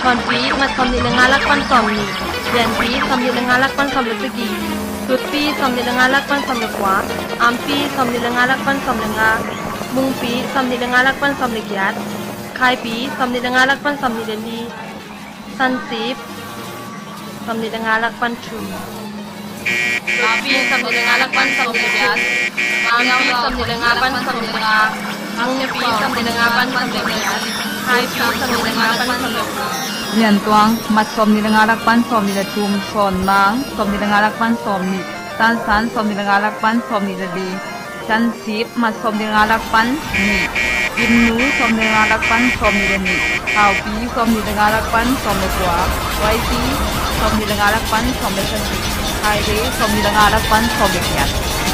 Konpi mat som ni lengalak pan som ni. Renpi som ni lengalak pan som lesegi. Tutpi som ni lengalak pan som lekwa. Ampi som ni lengalak pan som lenga. Mungpi som ni lengalak pan som legiat. Kaipi som ni lengalak pan som ni leli. Sansip som ni lengalak pan chum. Tutpi som ni lengalak pan som legiat. Ampi som ni lengalak pan som lenga. Mungpi som ni lengalak pan som legiat. Kaipi som ni lengalak pan som lekwa. Lian tuang mat som ni lengalak pan som ni latum son mang som ni lengalak pan som ni tan san som ni lengalak pan som ni ladi chan sip mat som ni lengalak pan ni im nu som ni lengalak pan som ni lani kau pi som ni lengalak pan som ni kwa wai pi som ni lengalak pan som ni san hai re som ni lengalak pan som ni kiat.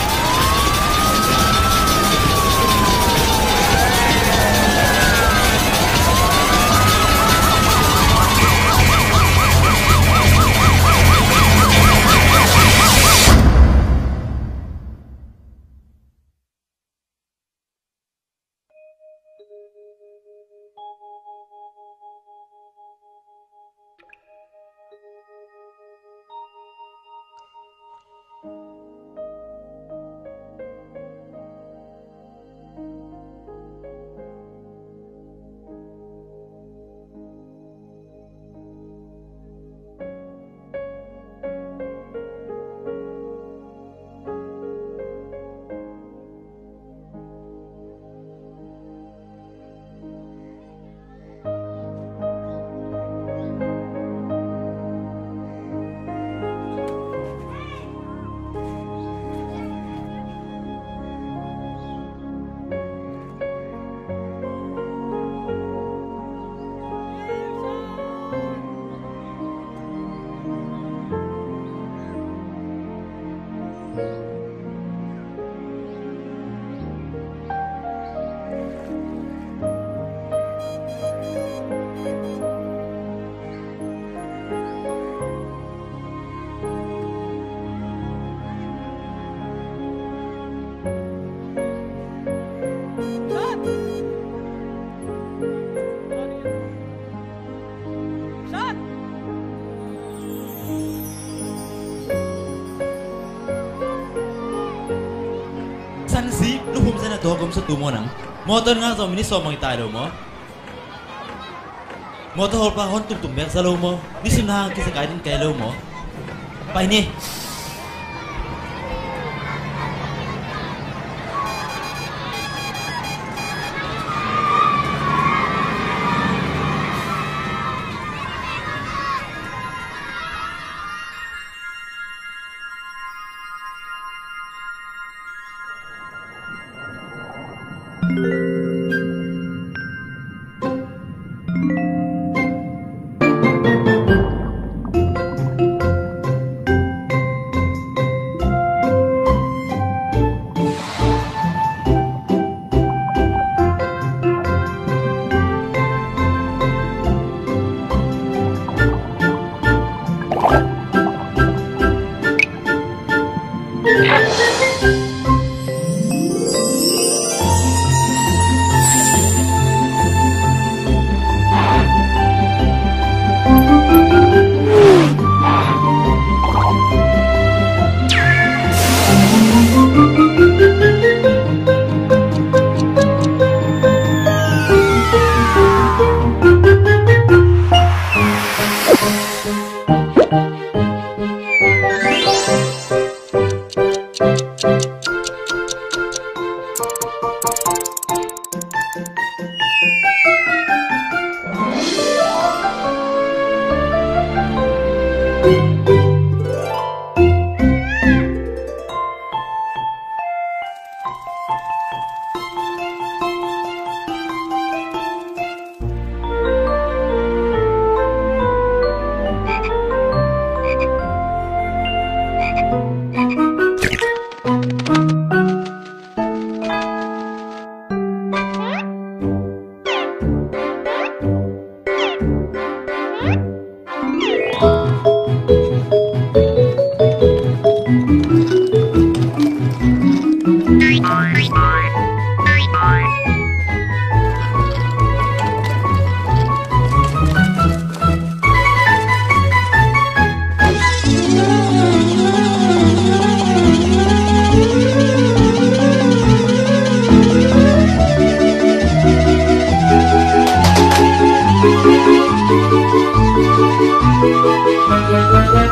Tuh kamu satu mo nang motor nga so mini so mang tayo mo motor hol pa hon tum ber sa lo mo di sinahang kisa kainin kay lo mo pa ini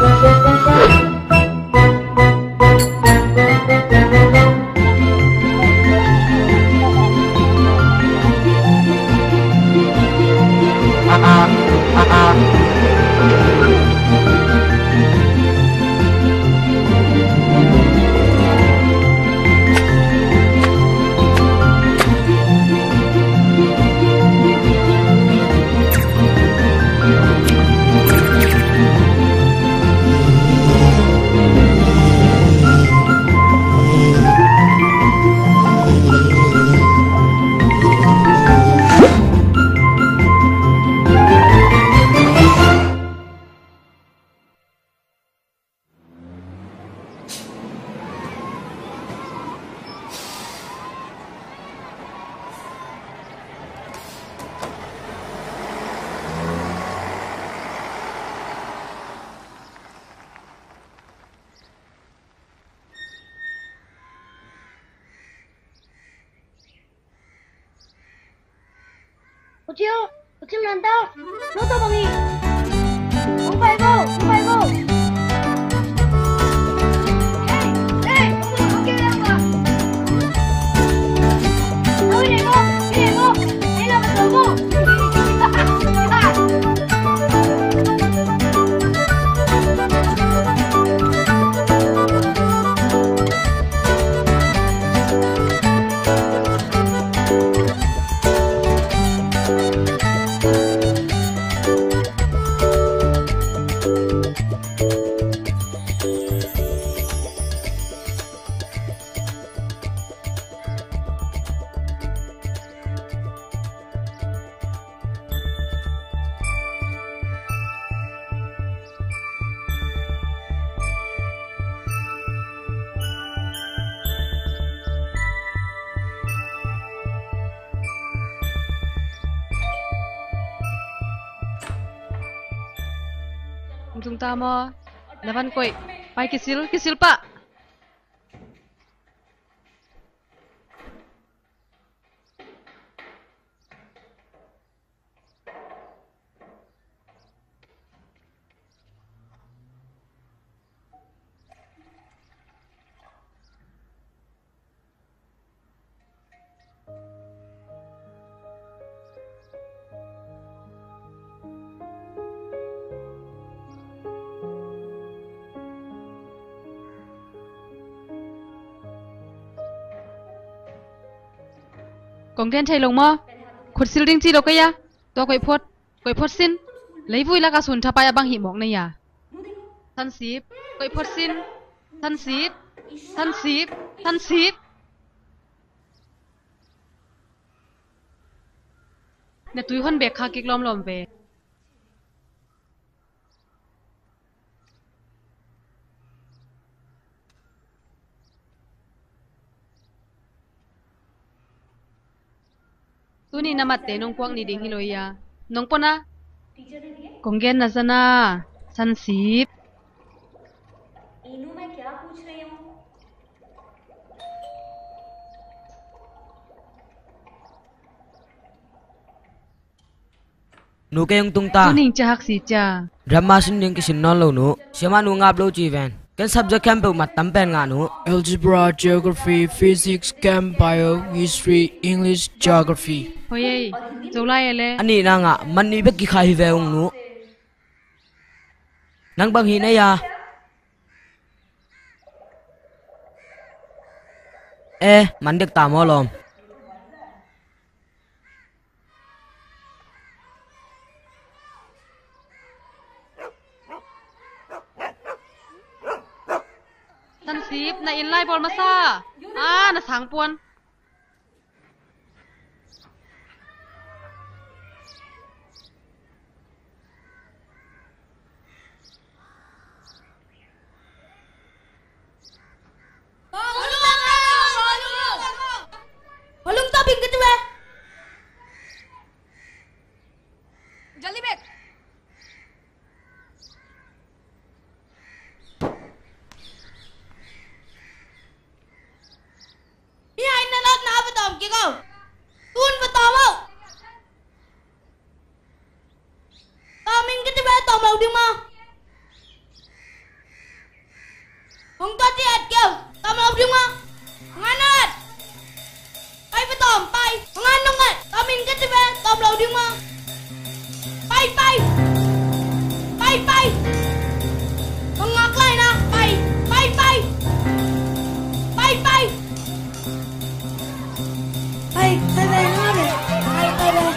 Kecil nantau, lo tau bangi, không phải vô, không phải vô. Hey, không kêu em à? Đâu đi vô, hãy làm một vô. Chúng ta mà lawan koi pai kisil pak. Còn đen chạy lồng mò, khut sil ding chi đâu cái ya, to quậy phốt xin, lấy vui là cả sùn thapa ya bang hi mok này ya. Thân xíp, quậy phốt xin, thân xíp. Nè túi hôn bẹt khá kịch lom về. Tuni namatte nong kwang ni ding hiloya nong pona kongen na sana sansip इनू मैं क्या पूछ रही हूँ? Nu kayong tungta tuning chahak si cha drama sin ding kisin non lo nu siama nu ngap lo chi ven kan subject camp mat tampen nga nu Algebra, geography, physics, chem, bio, history, English, geography. hoye zolai ele ani na nga man ni bek ki khai ve ong nu nang bang hi na ya man dek ta mo lom sansip na inlai bol masa na sang puan Volume topping gitu ya. Jali bek. Iya không cho chết kêu tao mau đi mà ngan ơi bay với tôm bay ngan nông ơi tao mình cái gì vậy tôm lâu đi mà bay bay bay bay con ngọc lại nè bay bay bay bay bay bay bay bay nó đi bay bay bay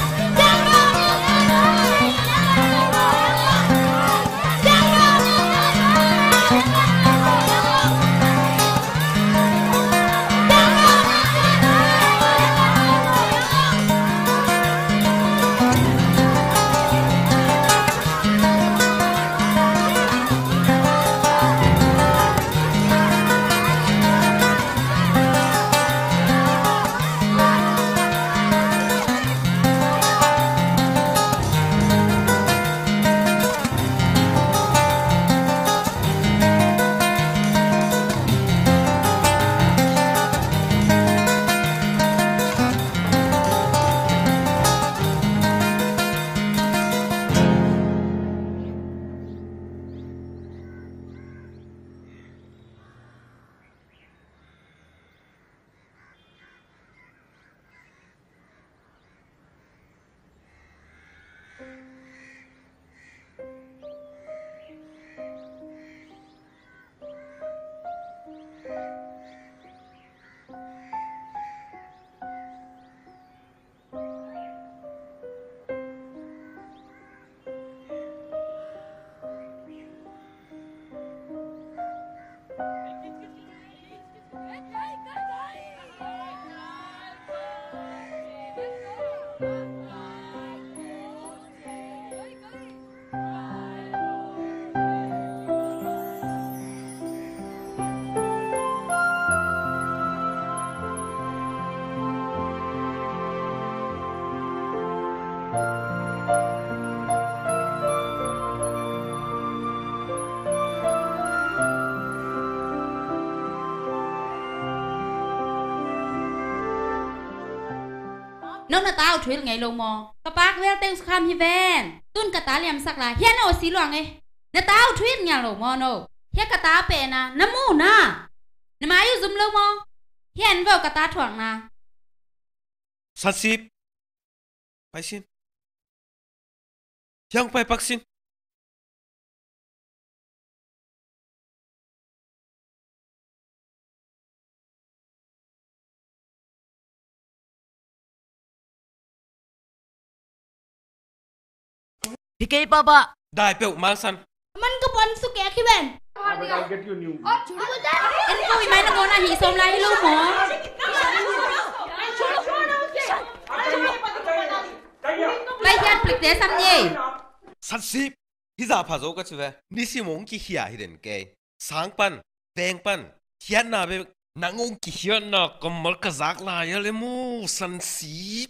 nông là tao thuê ngày lâu mò các bác về tên kham hi ven tuân cả tá liam sắc là hiền ô xí loang ấy nè tao thuê nhà lâu mò nô hiền cả tá bè na nấm mù na nè má yêu zoom lâu mò hiền vào cả tá thoảng na sát xịp phải xin yang phải bác xin PK Papa. đại biểu mang sẵn man ka pon su kẻ khi bên em vui mấy nó muốn là hỉ xôm lại luôn mò lấy hiền plek để xăm gì sát xịp hi giả phá dấu cái gì vậy ní xí mong kỳ hiya hi đến cái sáng pan beng pan hiền na về nang ông kỳ hiền na cầm mal cái giác lại ya lemu san xịp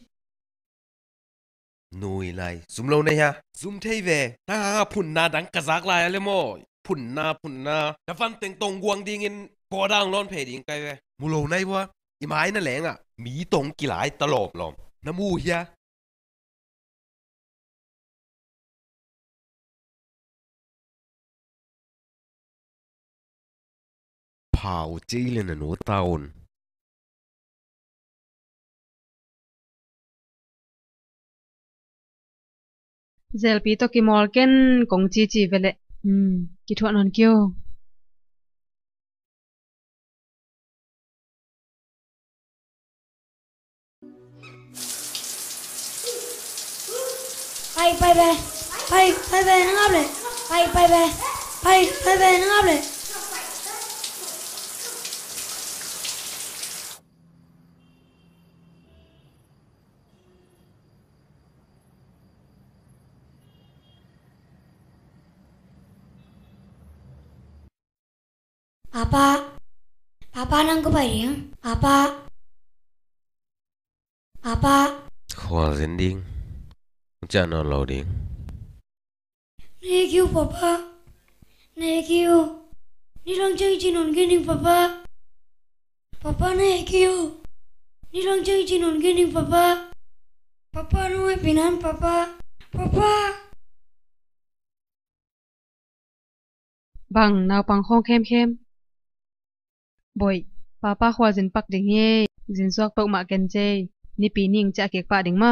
nuôi lại zoom lâu này ha zoom thấy về na phun na đắng cái giác lại lemu phun na đã văn tiếng tông quang đi in bỏ đang lon phê đi cái về mù lâu này quá imai na leng à mỹ tông kỳ lại ta lộp lộm na mù hiya Pau chỉ lên nổ tàu Zelpi to kimol ken kong chi vele ki thon non kyo bay bay bay bay bay bay nó ngáp này bay bay bay bay bay bay nó ngáp này Papa nang có phải điếng Papa khoa dân điên cha nó lâu điên này kêu Papa này kêu đi lang chơi chỉ nón cái đình Papa này kêu đi lang chơi chỉ nón cái đình Papa nói pinan Papa bằng nào bằng khong khem boy papa khwa jin pak ding ye jin suak pok ma ken che ni pi ning cha kek pa ding ma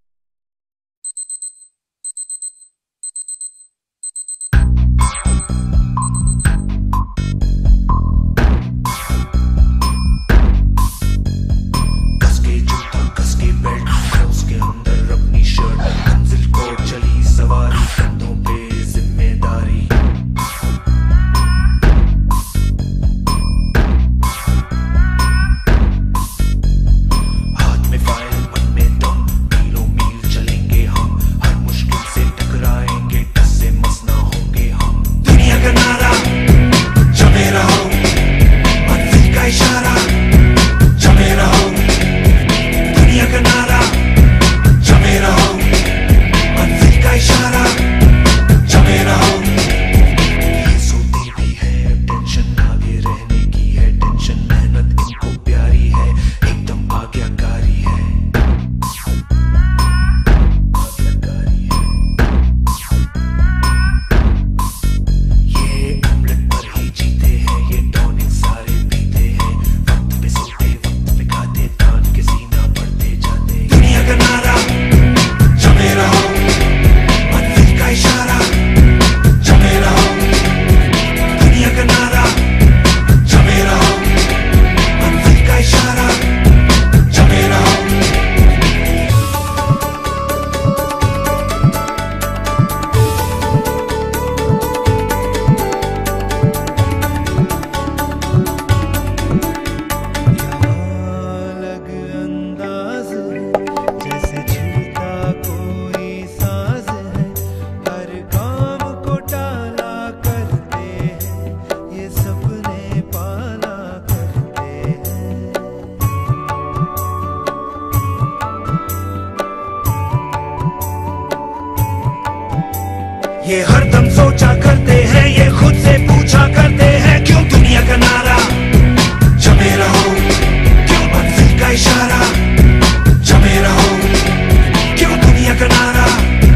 ये हरदम सोचा करते हैं, ये खुद से पूछा करते हैं, क्यों दुनिया का नारा जमे रहो, क्यों मंजिल का इशारा जमे रहो, क्यों दुनिया का नारा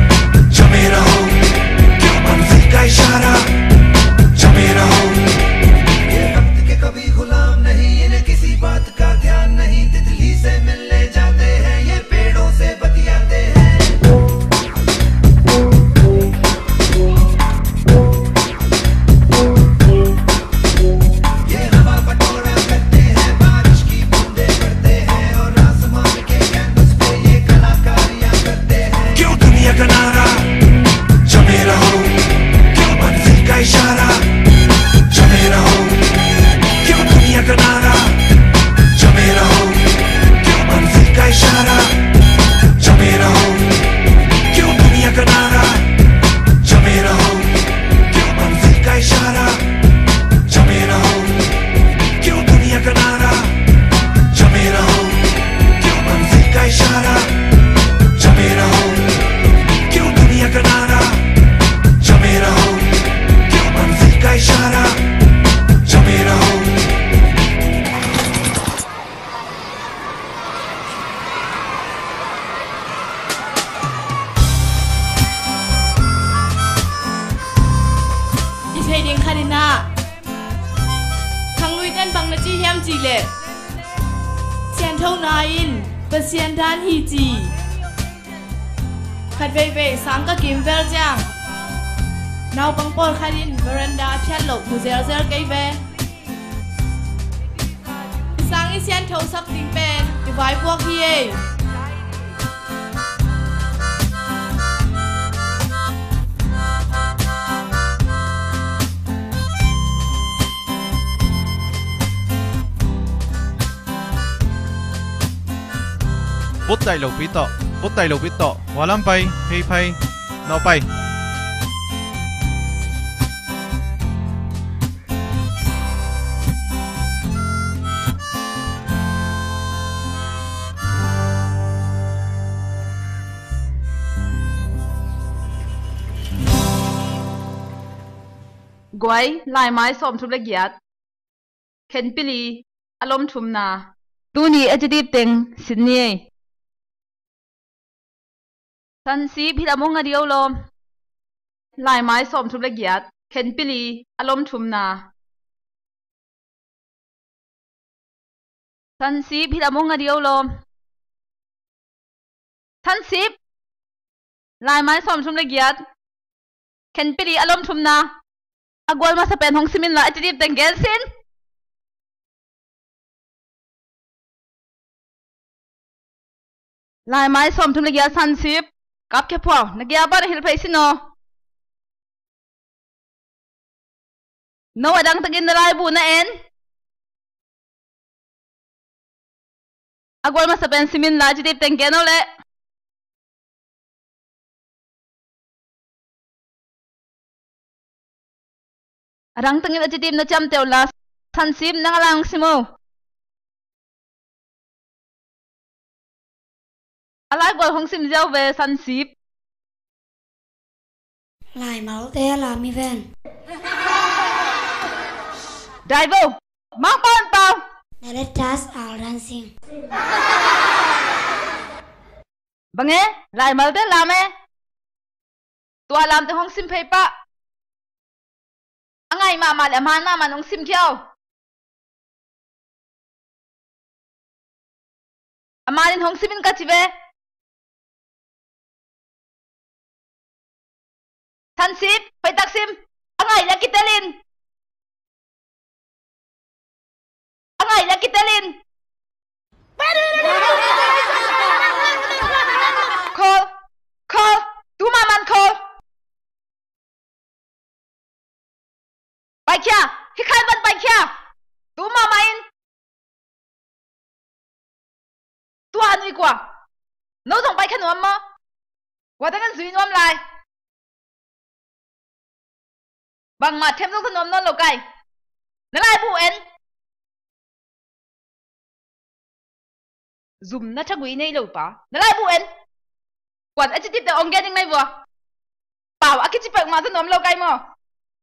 जमे रहो, क्यों मंजिल का इशारा जमे रहो। ये वक्त के कभी गुलाम नहीं, इन्हें किसी बात का ध्यान नहीं, तितली से मिलने जाते हैं, ये पेड़ों से बतियाते हैं। इशारा जमे रहो, क्यों दुनिया का नारा जमे रहो, क्यों मंजिल का इशारा जमे रहो, क्यों दुनिया का नारा जमे रहो, क्यों मंजिल का इशारा जमे रहो, क्यों दुनिया का नारा जमे रहो, क्यों मंजिल का इशारा जमे रहो, क्यों दुनिया का नारा जमे रहो, का इशारा जमे रहो। इसे दिन खानिना थंग लुई टेन बंग नची हेम जी ले xian thâu nain ba xian dan hi ji khat vei vei sang ka kim vel jang nào bằng bol kharin veranda phian lo mu zel zel kai ve sang i sian thâu sak ting pen ti vai buak hi e bút tay lục bít tọ hòa lắm bay hay phay nó bay Guai lai mai som thum la giat khen pili alom thum na tu ni ajidip teng Sydney san si phit among adiol lom lai mai som thum la giat khen pili alom thum na Sansip hila mong nga diyo lom. Sansip. Lai mai som sum legiat. Ken pili alom thum na. Agwal ma sa pen hong simin la atidip tenggen sin. Lai mai som thum legiat Sansip. Kap ke po nagya ba na hilpay sino. No adang tagin na lai bu na en. Agwal ma sa pen simin la atidip tenggen ole. Arang tengin ajitim na cham teo la Sansip nangalang simo. Alai gol hong sim gieo về Sansip. Lại máu té là mi ven. Đại vô, mang bon bao. Let us all dancing. Vâng nghe, lại máu té làm e. Tua làm te hong sim phê pa. Angai mà làm han na mà hong sim kiao. Amalin hong simin ka chive. Sansip, phải taksim. Angai la kitalin. Angai la kitalin. Call. Tu maman call. Bai kia, hikai ban bai kia. Tu mamain. Tu anui kwa. Nấu dòng bai khăn nuông mo. Wa dangan zui nuông lai. Bằng mặt thêm dòng khăn nuông non lầu cay. Nó lai bu en. Zoom na chắc quý này lầu pa. Nó lai bu en. Quạt ở trên tiếp tục ông ghen như này vừa. Bảo ở cái chip bạc mà thân nuông lầu cay mo.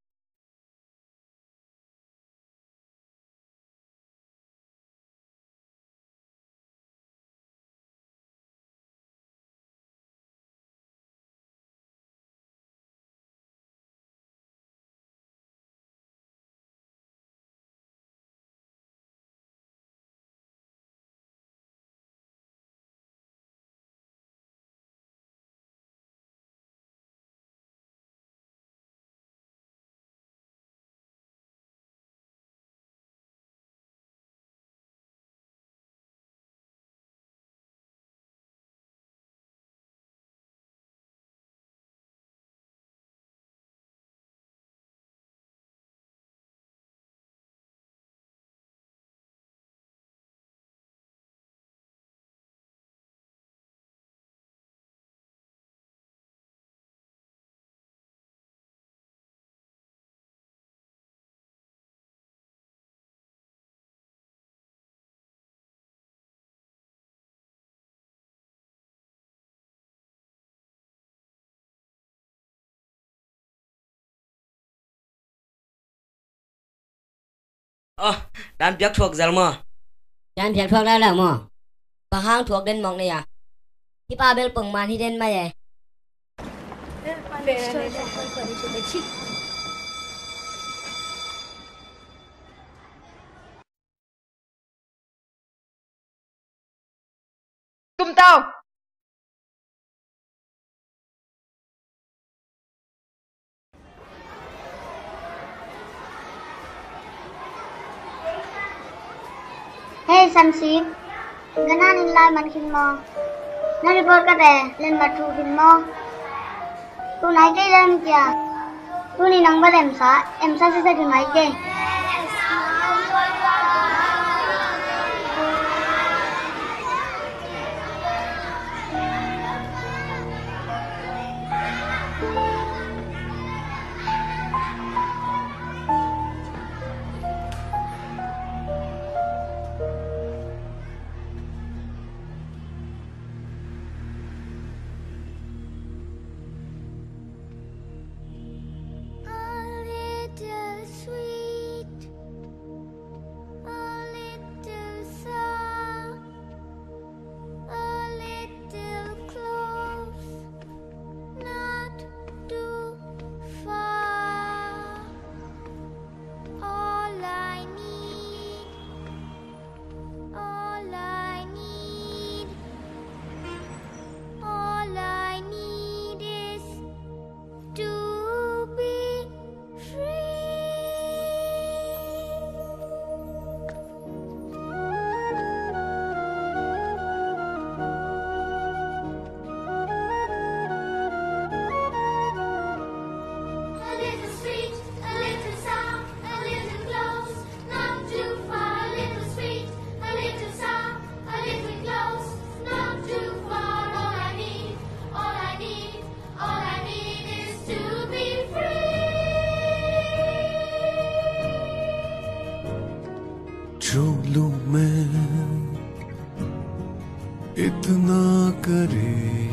Đan piak thuộc zal mo. Dan piak thuộc la la mo. Ba hang thuộc den mong ne ya. Hi pa bel pung man hi den ma ye. Tum tao. Hey Sansip, gana nilai man kin mo. Na report ka te len matu kin mo. Tu nai ke len kya. Tu ni nang ba em sa se tu nai ke. Sweet छू लूं मैं इतना करे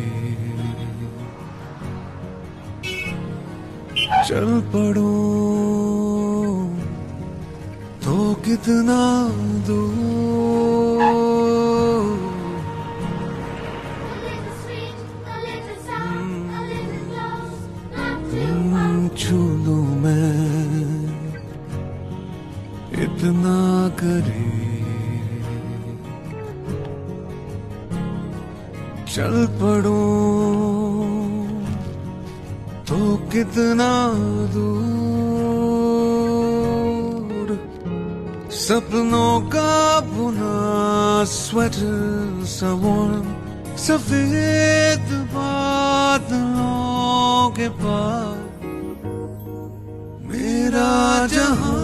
चल पड़ो तो कितना दूर छू लूं मैं इतना करे चल पड़ो तो कितना दूर सपनों का बुना स्वेटर सा वार्म सफेद बादलों के पास मेरा जहां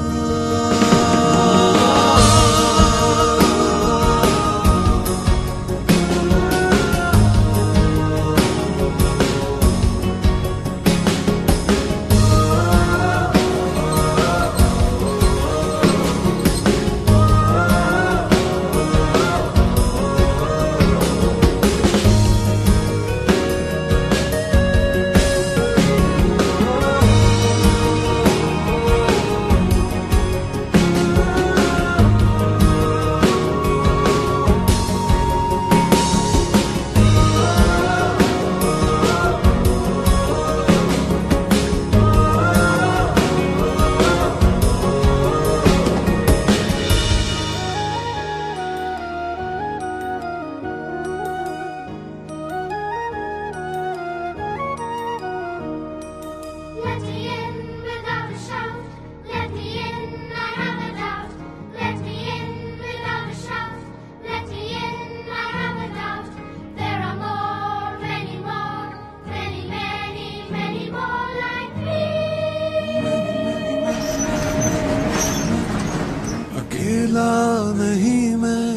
अकेला नहीं मैं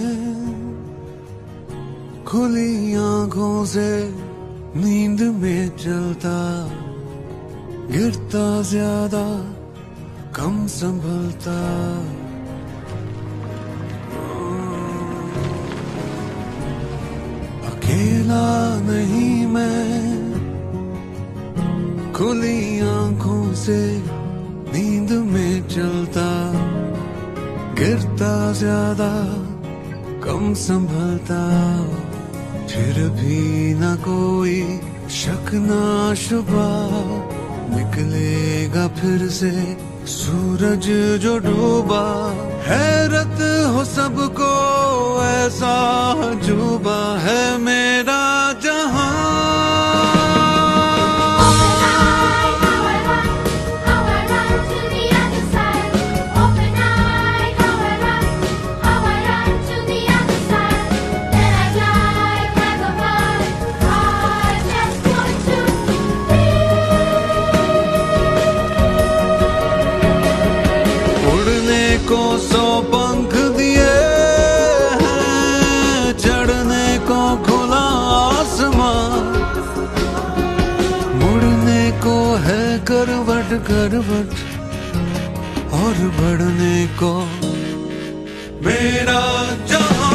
खुली आंखों से नींद में चलता गिरता ज्यादा कम संभलता अकेला नहीं मैं खुली आंखों से नींद में चलता गिरता ज्यादा कम संभलता फिर भी न कोई शक ना शुबा निकलेगा फिर से सूरज जो डूबा हैरत हो सबको ऐसा अजूबा है मेरा जहां को 100 पंख दिए हैं चढ़ने को खुला आसमां मुड़ने को है करवट करवट और बढ़ने को मेरा जहां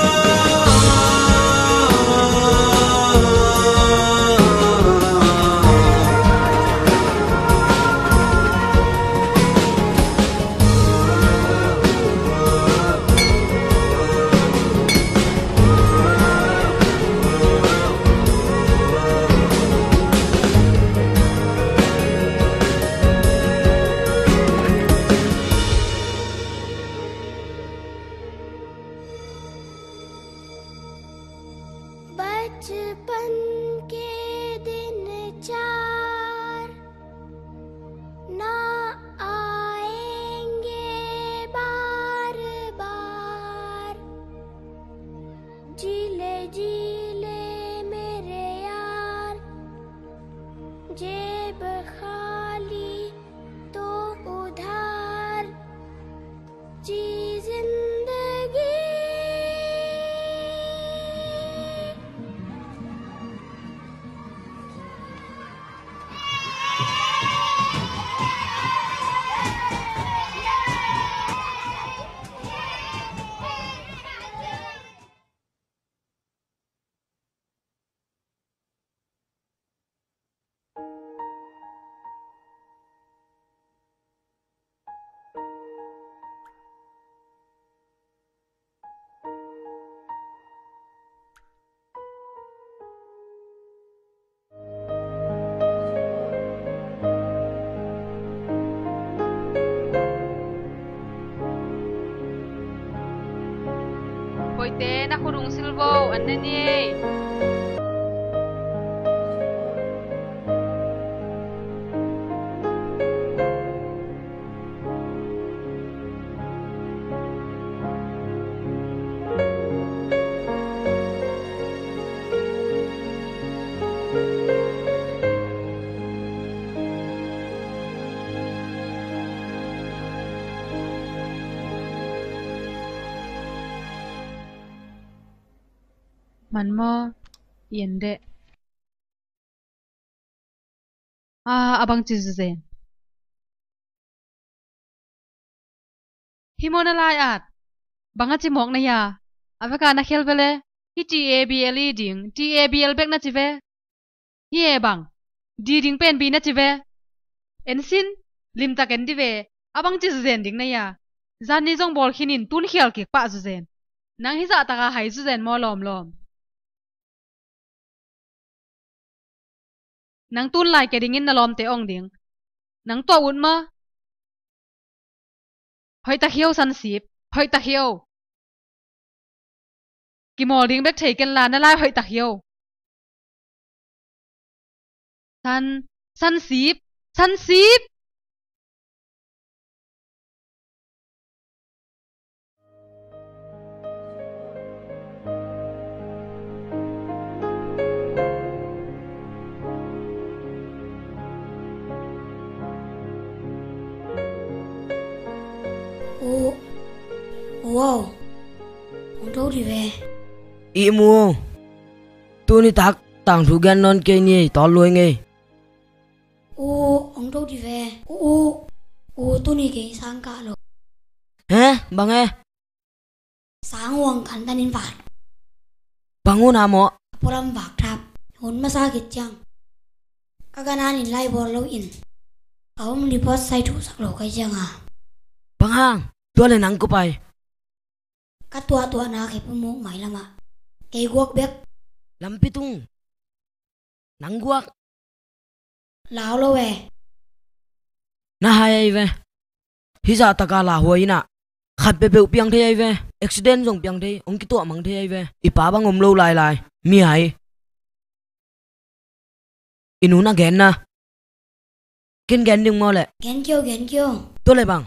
बचपन के दिन 4 ना आएंगे बार बार जीले जीले मेरे यार जेब खाली तो उधार जी जिंदगी te na khurung silvo annani man mo yende abang chizen himona lai at banga chimok na ya avaka na khel bele hi tabl ding tabl bek na chive hi e bang di ding pen bi na chive ensin lim ta ken dive abang chizen ding na ya zani jong bol khinin tun khial ki pa zuzen nang hi za ta ga hai zuzen mo lom lom nang tun lai ke dingin na lom te ong ding nang to un ma hoi ta hiao san sip hoi ta hiao ki mol ding bek thei ken la na lai hoi ta hiao san sip Wow, ông đâu đi về? Ý mua, tôi đi tắc tàng thu gan non cây nhỉ, to lùi nghe. Ông đâu đi về? Tôi đi cái sáng cả rồi. Hả, bang nghe? Sáng hoàng cảnh ta nên vạt. Bang ngon à mọ? Puram vạc tháp, hôn mà sao kịch chăng? Các anh anh lại bỏ lâu in. Ông đi post sai thủ sắc lộ cái chăng à? Bang hang, tôi lên nắng cô bay. Các tua na cái bún mốc mày lắm à? Cái guốc biết. Làm pitung. Nắng guốc. Lão lâu về. Na hai về. Hi za taka la huai na. Khat pe pe piang thei về. Accident jong piang thei, ong ki to mang thei về. Ipa bang om lâu lai. Mi hai. Inu na gen na. Gen ding mo le. Gen kêu. Tôi lại bằng.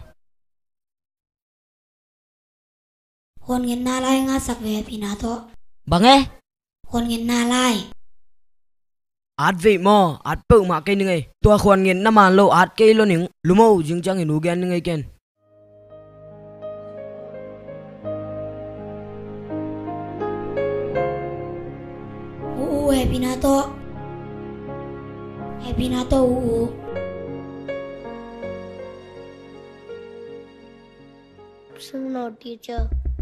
Hôn ngân na lai ngã sạc về pinato. Bằng nghe? Hôn ngân na lai. Át vị mò, át bự mà cây nưng ấy. Tua khoan ngân na màn lâu át cây lo những. Lumau dừng chăng inu gen nưng ấy ken. Pinato. Pinato. No teacher.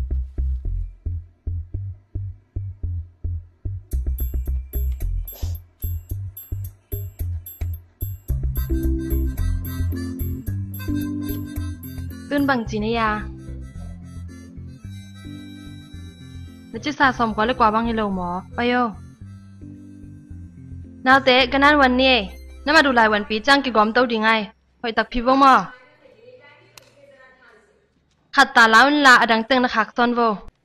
Tun bằng chỉ này à? Nó chỉ xa xóm quá lấy quả bằng lâu mỏ, bay yo. Nào té cái nanวันนี้น้ำมาดูลายวันปีจังกี่กอมเต้าดีไงหอยตักพิวมอขัดตาล้าวลาอดังเตึงนักขักซอนโว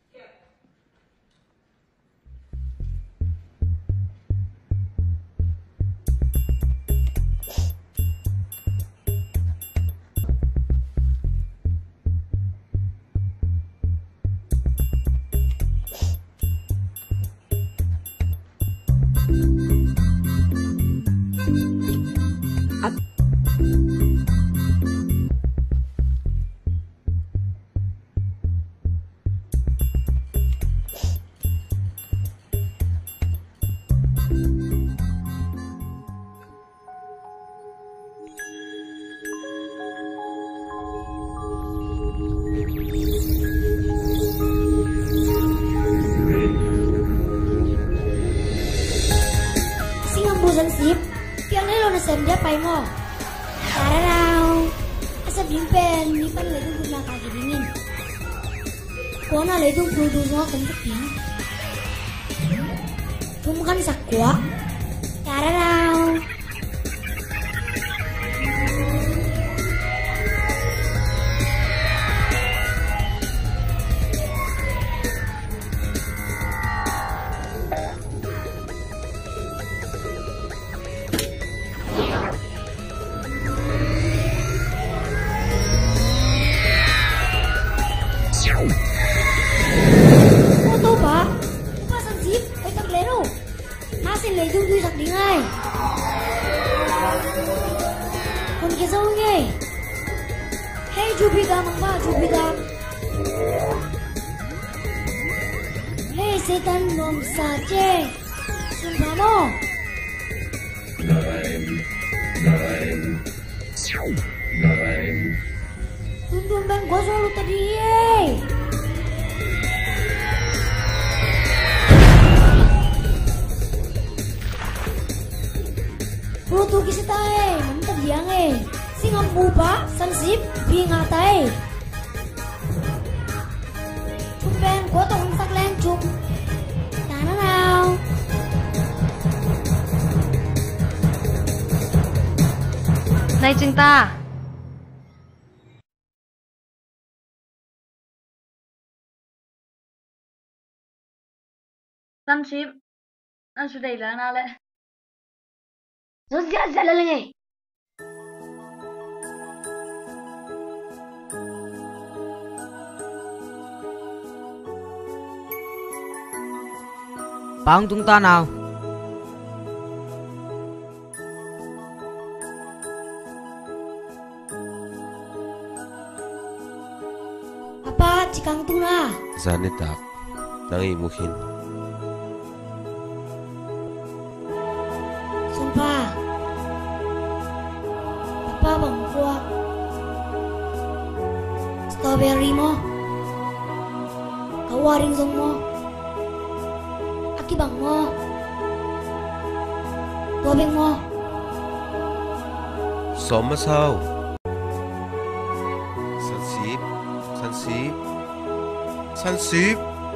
Busan sip, piang ni lo na senja pai mo. Tararau, asap limpen, ni pan le tu guna kaki dingin. Kona le tu bulu semua kemping. Tumkan sakwa. Tararau. Jupiter. Hey Satan nom saje. Sumpamo. Tundun bang gua selalu tadi. Rutu kisitae, mantap diange. Singam buba, sansip, bingatai. Tumben gua tong sak len chum. Tana nào. Này Trinh ta. Sunship, anh sẽ đẩy là nào lệ. Rất dễ lên ngay. Bang chúng ta nào. Apa cikang tuna? Zanitak, nangi mukhin. Sumpah. Papa bang kuat. Strawberry mo. Kawaring zong mo. Aki bang mo. Tobeng mo. Soma sao? Sansip, sansip, sansip.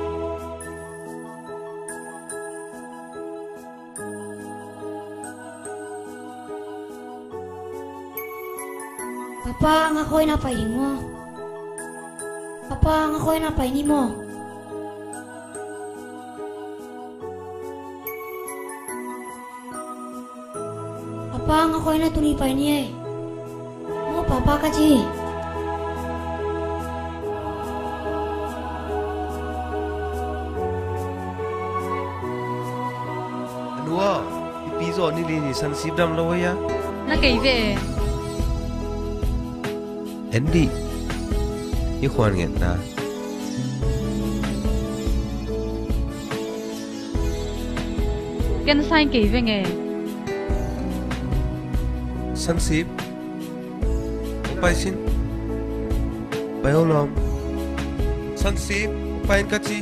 Papa ngakoy na painin mo. Papa ngakoy na painin mo. Papa ngakoy na tulipay niya eh. Mo papa kaji. Anua, ipizo ni lini sansip dam lo ya? Na kay ve. Andy, hi khoan ngen na. Ken sign kay ve nge. Sansip, upay sin. Bayolom. Sansip, upayin kachi.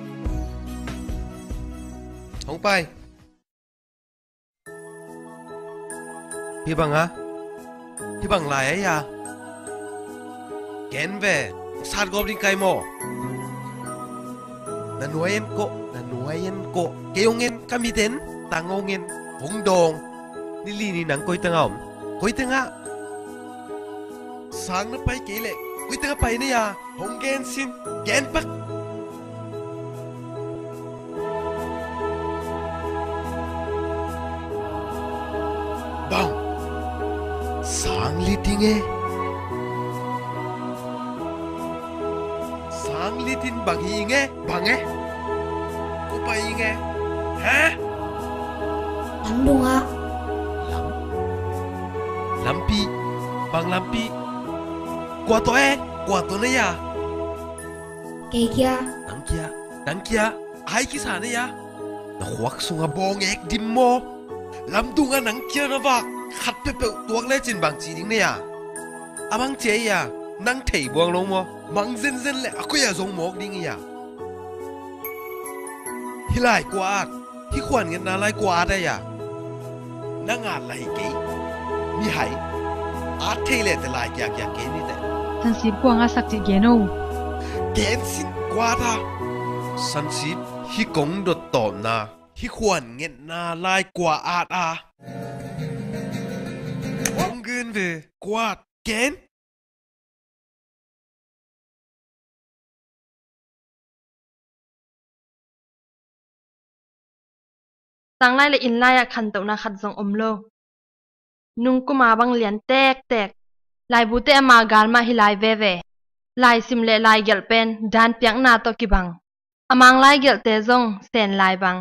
Hong pai. Hi bang ha? Hi bang lai ấy à? Ken về, sát gom đi cây mò. Na nuôi en ko. Kêu nghen kami den, tang ngô nghen, hong dong. Ni li ni nang koi tang om. Koi tang á. Sang na pai kể lệ, koi tang pai na ya. Hong gen sin, gen pak. Bang, sang li ting e. Sang li tin bang hi nghe, bang e. Ko pai nghe. Hả? Lắm đúng ạ. Lampi, bang lampi. Qua to na ya. Kay kia. Nang kia. Ai ki sa na ya. Na huwak sunga bong ek dim mo. Lam dunga nang kia na bak. Khat pe pe tuak le chin bang chi ding na ya. Amang che ya. Nang thei buang long mo. Mang zen le ako ya zong mok ding ya. Hilai kwa. Hi khwan ngen na lai kwa da ya. Nang a lai ki. Mi hai. A thei le te lai kya ke ni te. Sansip ko nga sak ti geno. Gen sin kwa da. Sansip hi kong dot tom na. Hi khwan ngen na lai kwa at a. Wong gen ve kwa gen. Sang lai le in lai a khan tau na khat zong omlo. Nung kuma bang lian tek. Lai bute ama gal ma hi lai ve. Lai sim le lai gel pen dan piang na to ki bang. Amang lai gel te zong sen lai bang.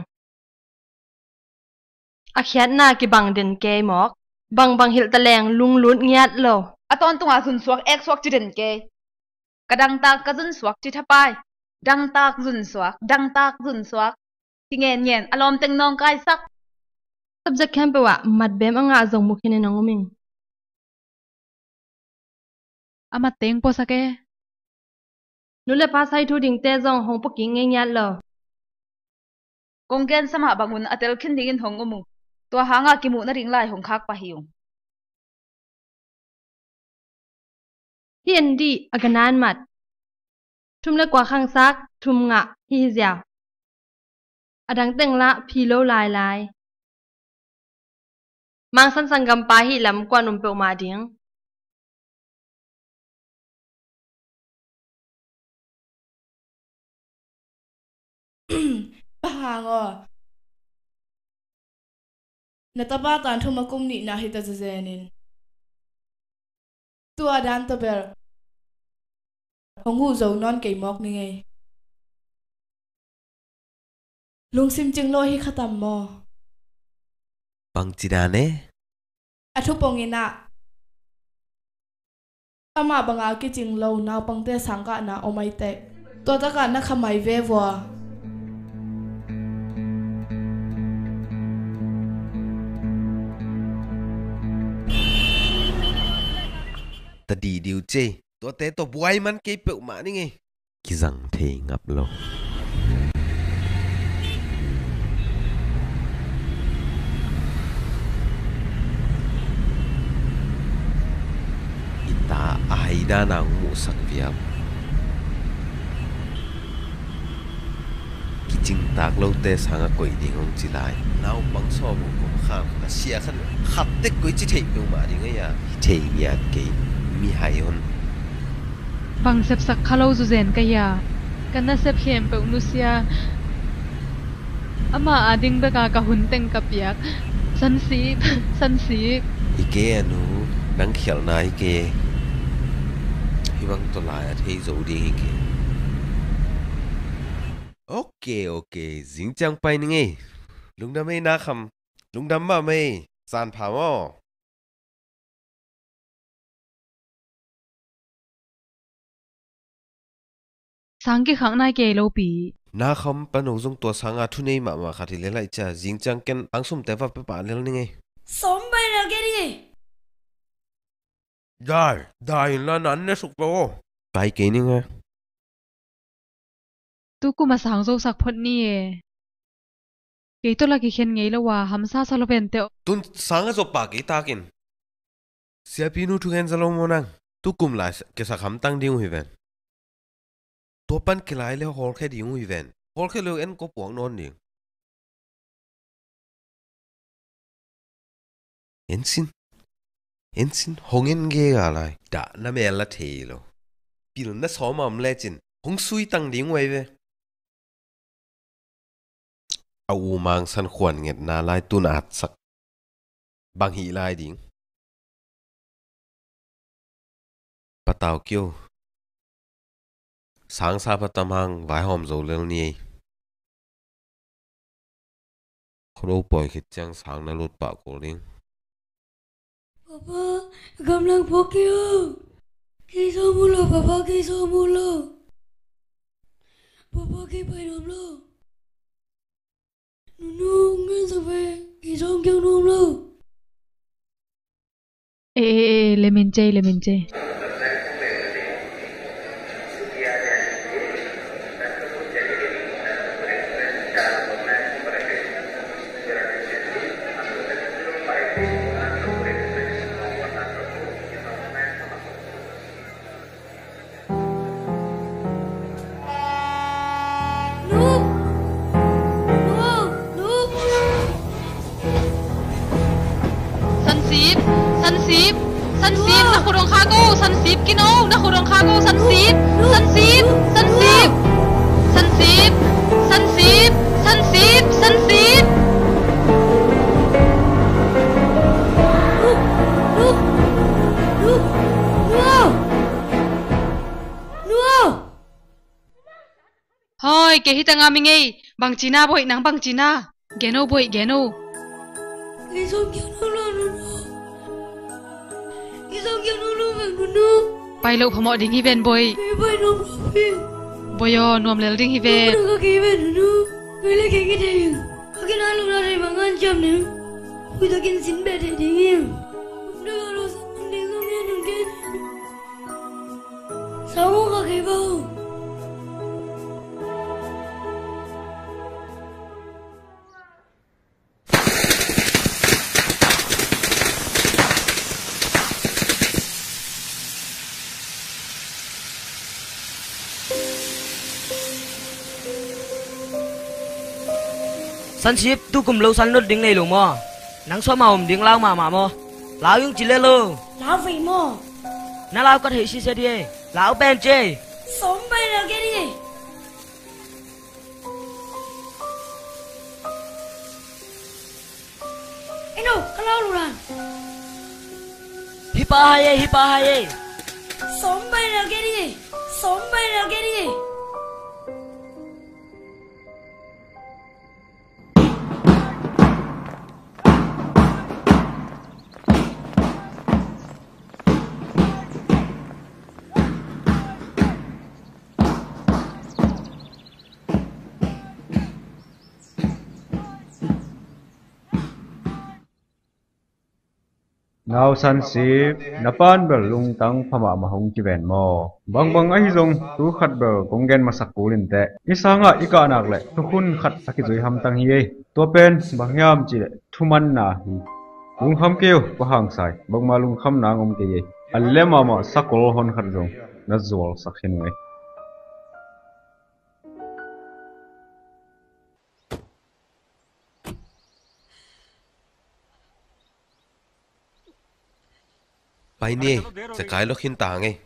Akhiat na ki bang din ke mok. Bang hil taleng lung lut ngiat lo. Aton tunga sun suak ek suak chiden ke. kadang tak ka zun swak chi thapai dang tak zun swak ti ngen ngen alom teng nong kai sak subject khem pe wa mat bem anga zong mukhine nangoming ama teng po sake nule pa sai thu ding te zong hong poki nge nya lo konggen sama bangun atel khin dingin hong umu to hanga ki mu na ring lai hong khak pa hiung hien di aganan mat thum le kwa khang sak thum nga hi zia adang teng la phi lo lai lai mang san sang gam pa hi lam kwa num pe ma ding Pahango nataba tan thuma kumni na hita zenin tua dan to ber hongu zo non ke mok ni ngai lung sim ching lo hi khatam mo bang chidane athu pongina ama banga ki ching lo na pangte sangka na omai te to ta ka na khamai ve wa ta đi điều chế tôi té tôi buai man cái bẹo mà đi nghe cái răng thì ngập lâu ita ai đã nào ngủ sắc viêm cái chính tác lâu té sang cái quỷ đi ngông chỉ lại nào bằng so một con khang là xia khăn khát tết quỷ chỉ thấy bẹo mà đi nghe ya thấy nhạt cái mi hay hơn bang sep sak khalo zu zen ka ya kana sep hem pe unusia ama ading be ka hun teng ka piak san si ike anu nang khial na ike hiwang to la thei zo ding ike okay jing chang pai ni nge lungdam ei na kham lungdam ma mei san pha mo sang ki khang nai ke lo pi na kham pano jong to sanga thu nei ma kha thi le lai cha jing chang ken angsum te va pe pa le ni nge som bai na ke ni dai la nan ne suk po pai ke ni nge tu ku ma sang zo sak phot ni e ke to la ki khen ngei lo wa hamsa salo pen te tun sanga zo pa ke ta kin sia pi nu thu gen zalo mo nang tu kum la ke sa kham tang ding hu ven to pan ke lai le hol khe ding hu ven hol khe lo en ko puang non ding ensin hongen ge ga lai da na me la the lo pi na so mam le chin hong sui tang ding wei ve au mang san khwan nget na lai tun at sak bang hi lai ding patao kyo sáng sa patam hang vai hom zo lel ni khro poi khit chang sang na lut pa ko ling papa gamlang pokyo kiso mulo papa kiso mulo papa ki pai nom lo nu ngen sa ve kiso kyo nom lo le min che San sip na khurong khago san sip kino na khurong khago san sip hoi ke hi tanga mi ngei bang china boi nang bang china geno boi geno kiso kyo nom lo nu kiso kyo nom lo bang nu ไปลูกพมอดิ้งฮีเวนบอยบอยนมบอยนวมเลลดิ้งฮีเวนก็กีเวนนูเวลาแค่กินเองก็กินอาลูกอะไรบางอันจำนึงกูจะกินสินเบ็ดเองยังนึกว่าเราสังเกตสังเกตนึกกันสาวก็แค่บ้า San ship tu cùng lâu san nốt đinh này luôn mò nắng xóa màu đinh lao mà mò lão yung chỉ lên luôn lão vì mò nó lao có thể xí xe đi lão ben chê sống bay là cái đi anh đâu cái lao luôn à hipa hai sống bay là cái đi sống bay là cái đi Now san sip napan bel lung tang phama mahong chi ven mo bang ai jong tu khat bel konggen masak kulin te isanga ika nak le tu khun khat akizoi ham tang hi to pen bangyam chi le thuman na hi lung kham keu ko hang sai bang ma lung kham na ngom ke ye allema ma sakol hon khat jong na zol sakhin ngai Pai ni, sẽ cái lúc hin tàng ấy.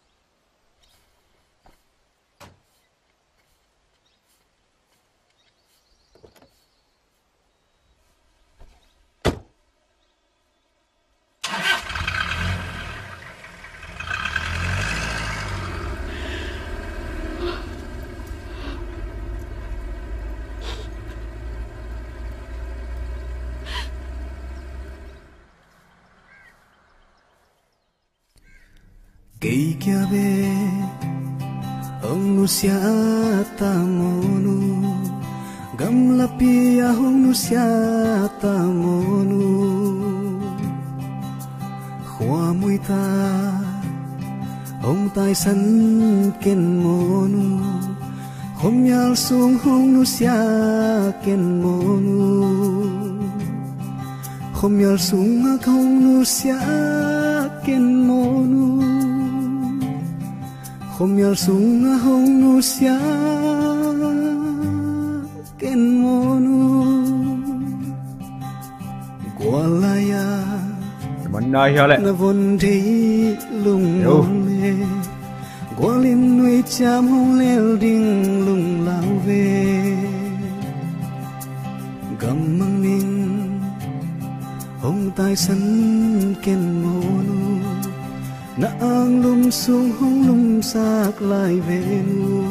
Kay kya be ang nusya tamonu gamlapi ahong nusya tamonu khwa muita ông tai san ken monu khom yal sung hong nusya ken monu khom yal sung hong nusya ken monu Hôm yal sunga hong nusya ken monu Gwalaya Manna hiale na von thi lung le Gwalin nui cham hong lel ding lung lao ve Gam mang ning hong tai san ken monu na ang lum sung hong lum sak lai ve nu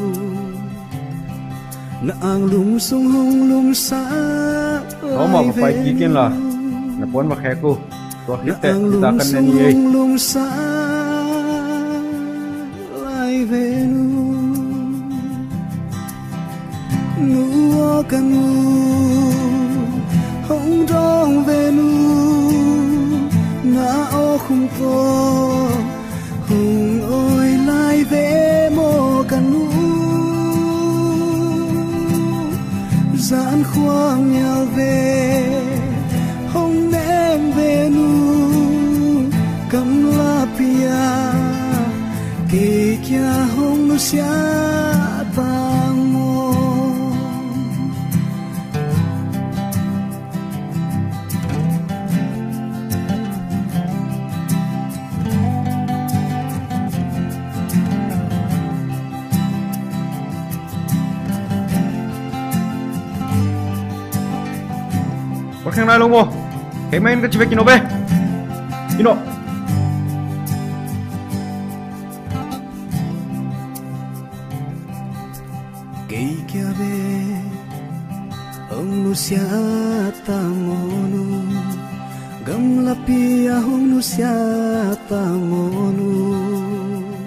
na ang lum sung hong lum sak có mà phải kỹ kiên là pon mà khe cô to khít tệ ta cần nên gì lum sak lai ve nu nu kan nu hong dong ve nu na o khum to hùng ôi lai về mô cần nu giãn khoang nhau về hông em về nu cầm la pia kỳ kia hông nu xia tang mô khang nai long mo cái men cái chivek kino be kino kay kya be ang nusya tamonu gam lapi ahong nusya tamonu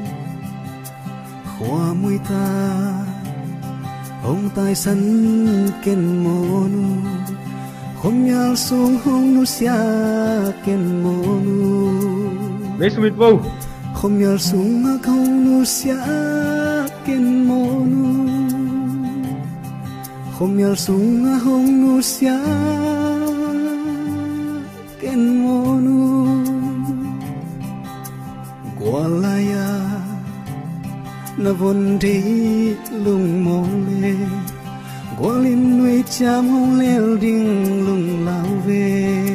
nuôi ta ông tai sân ken monu không nhal sung hong nu sia ken monu lấy sumit vô không nhal sung ma không nu sia ken monu không nhal sung ma hong nu sia ken monu Kualaya na vốn đi lung mong lê Kualin nuôi cham hong leo đinh lung lao về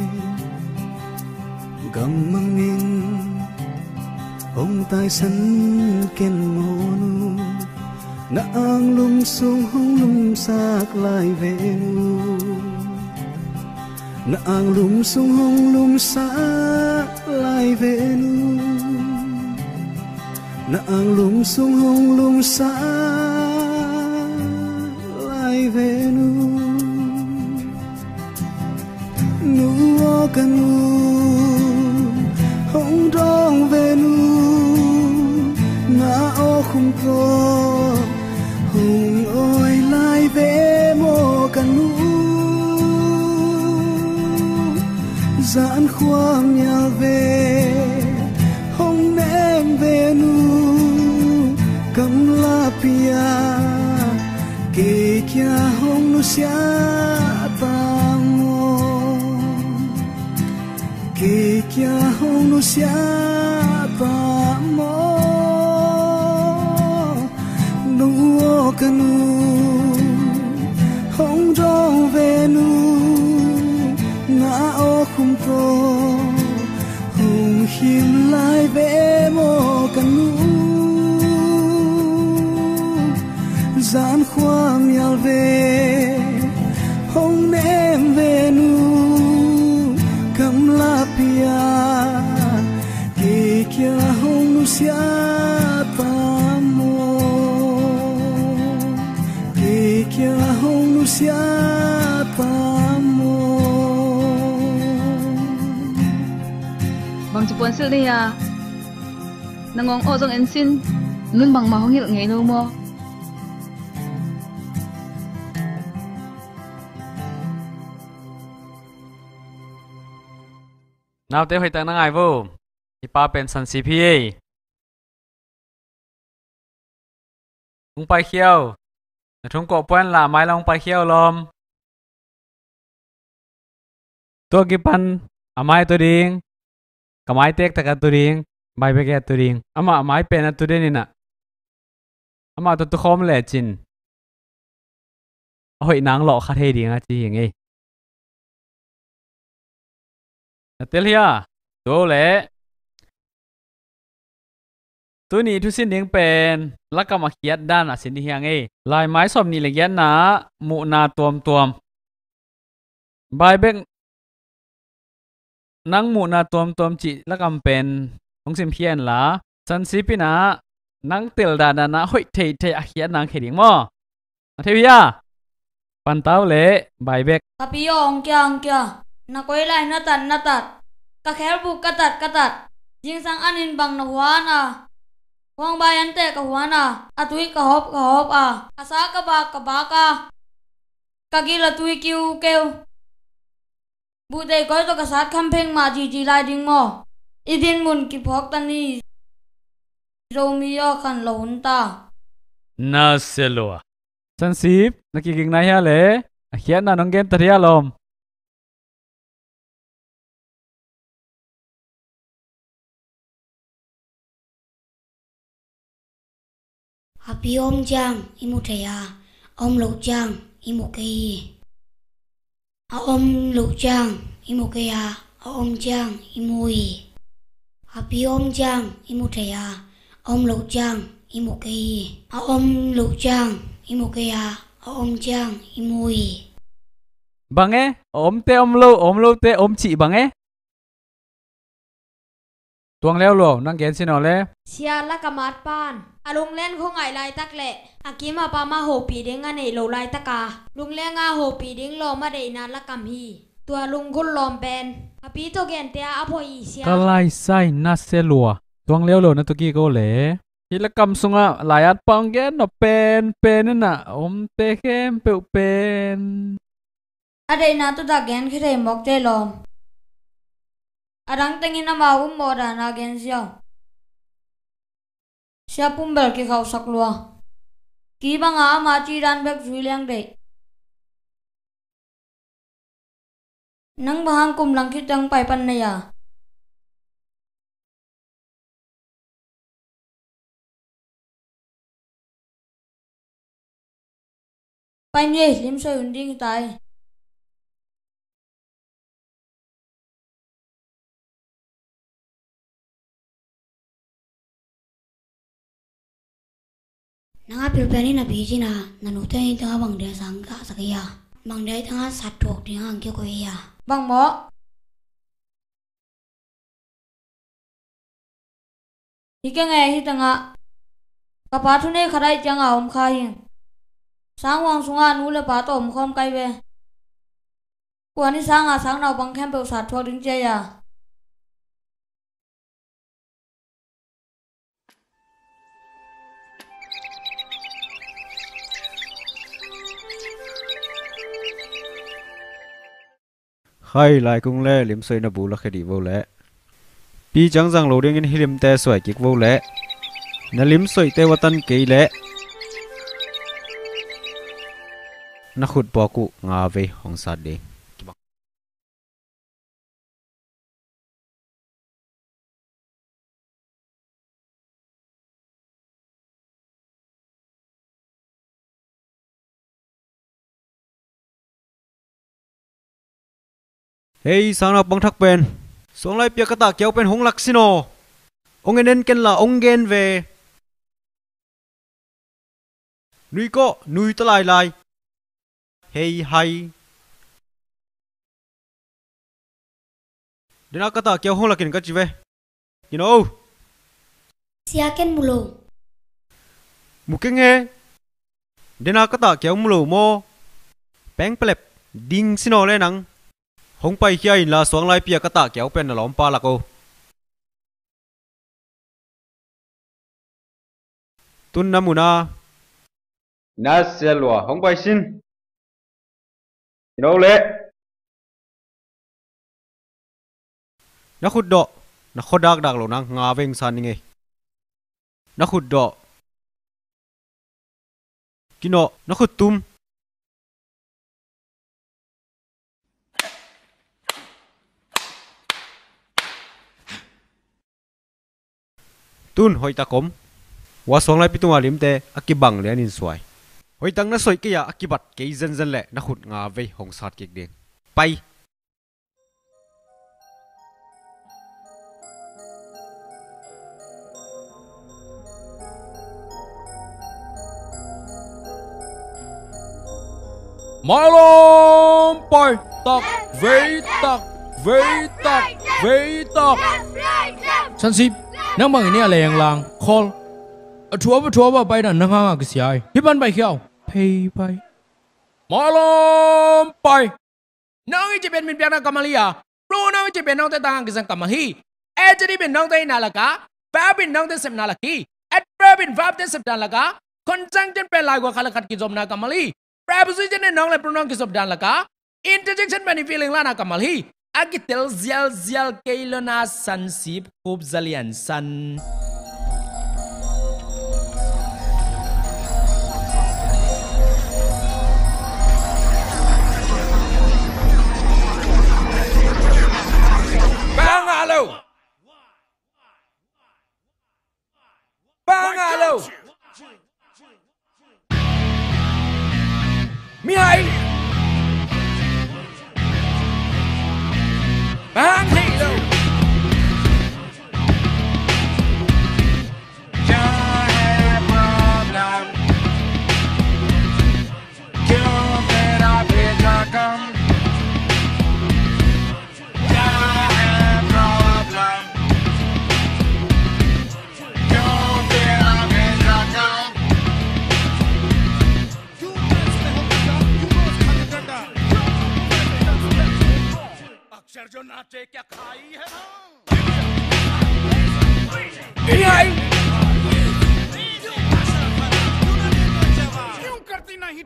Gam mang min ông tai sân ken monu na ang lung sung hong lung sak lại về nu na ang lung sung hong lung sak lại về nu na ang lung sung hong lung sa lại về nu nu o canu hong dong về nu na o không có hong oi lại về mo canu giãn khoang nhà về hong em về nu cầm la pia kê kia hong nu sia ta mo kê kia hong nu sia ta mo nu o canu hong dong về nu na o không có hong hiểm lại về mo canu gian khoang nhal về hong em về nu cầm la pia kê kia hong nu sia ta mo kê kia hong nu sia ta mo bang chuan sil ni ya nangong o jong en sin nun bang ma hong hil ngei no mo nào tới hồi tận ngày vô thì ba bên sân CPA cũng phải khiêu chúng có quen là mai long phải khiêu lom tôi cái pan amai tôi điên kamai tek taka tôi điên bài bê cái tôi điên ama amai pen tôi điên nè ama tôi khom lệ chín hồi nắng lọ khát hay điên à chị hiểu nghe Natalia, tôi lẽ tôi ní thu xin tiếng pen, lá cam mặc kiết đan à xin đi hàng ấy, lại máy xòm ní lại na, mụ na tuom, bài bên nang mụ na tuom chị lá cam pen, ông xem hiền lá, sân xí pin na, nang tel đàn na hội thầy à hiền nang khởi tiếng mò, Natalia, pan tao lẽ bài bên, tapi ông kia na quay lại na tạt ka khéo bu ka tạt jing sang anin bang na huan à huang ba yan te ka huan à atui ka hop à asa ka ba ka gila tui kiu kêu bu dei koi to ka sat kham pheng ma ji lai ding mo idin mun ki phok tani romeo khan lon ta na selo san sip nakiking na ya le hian na nong gen taria lom Happy om jang imu thaya om lo jang imu kei om lo jang imu kaya om jang imui Happy om jang imu thaya om lo jang imu kei om lo jang imu kaya om jang imui bằng ấy ôm lâu te ôm chị bằng ấy tuang leo lo nang gen xin ole sia la kamat pan alung len khong ai lai tak le akima pa ma ho pi ding ane lo lai taka lung le nga ho pi ding lo ma de na la kam hi tua lung gul lom pen api to gen te a pho i sia kalai sai na se lo tuang leo lo na to ki ko le hi la kam sunga layat pang gen no pen na te khem pe pen Ada na tu da gen khi thei mok te lom. Adang tengin ama mo da na gen sia. Sia pumbel ki khau sak lua. Ki banga ma chi dan bek zui liang de. Nang bahang kum lang ki tang pai pan na ya. Pai ni lim soi unding tai. Nanga pilpeni na biji na nanute ni tanga bang dia sangka sakya. Bang dia tanga satok dia angke ko ya. Bang mo. Ike ngai hi tanga. Kapatu ne kharai changa om khain. Sang wang sunga nu le pa tom khom kai ve. Kwani sang a sang nau bang khem pe satok ding che ya. Khai lại cung lệ liếm xoay na bù là khẽ đi vô lệ. Pi chẳng rằng lô điên in hilim tè xoay kích vô lệ. Na liếm xoay tè watan kei lệ. Na khut bò cụ ngà về hong sát đi. Hey, sáng nào băng thắc bên, xuống lại bia cái tạ kéo bên hông lạc xin ô. Ông nên kén là ông ghen về. Nuôi có, nuôi ta lại. Hey, hay. Đến nào cái tạ kéo hông lạc kén cái gì về. You know. Siaken mulo. Mungkin nghe. Đến nào cái tạ kéo mulo mo. Bang plep, ding xin ô lên nắng. Hong pai hiai la suang lai pia kata kéo pen lom pa la ko tun namuna na selwa hong pai sin no le na khut do na khodak dak lo nang nga veng san nge na khut do kino na khut tum tun hoi ta kom wa song lai pitunga limte akibang le anin suai hoi tang na soi kia akibat ke zen le na khut nga ve hong sat kek ding pai Malom pai tak ve tak ve tak ve tak San sip nang mang ini ale yang lang call thua ba pai dan nang nga cái xiai hi ban bai khiao pay pai malom pai nang i ben min piana kamalia pro nang i ben nang te tang kisang kamahi e jadi ben nang te na laka verb bin nang te sem na laki adverb bin verb te sem dan laka conjunction pe lai ko khala khat ki jom na kamali preposition ne nang le pronoun ki sob dan laka interjection many feeling la na kamali Agitel zial kailona sansip hub zalian san. Bangalo. Mihai. Bang Halo. जो नाचे क्या खाई है Mihai.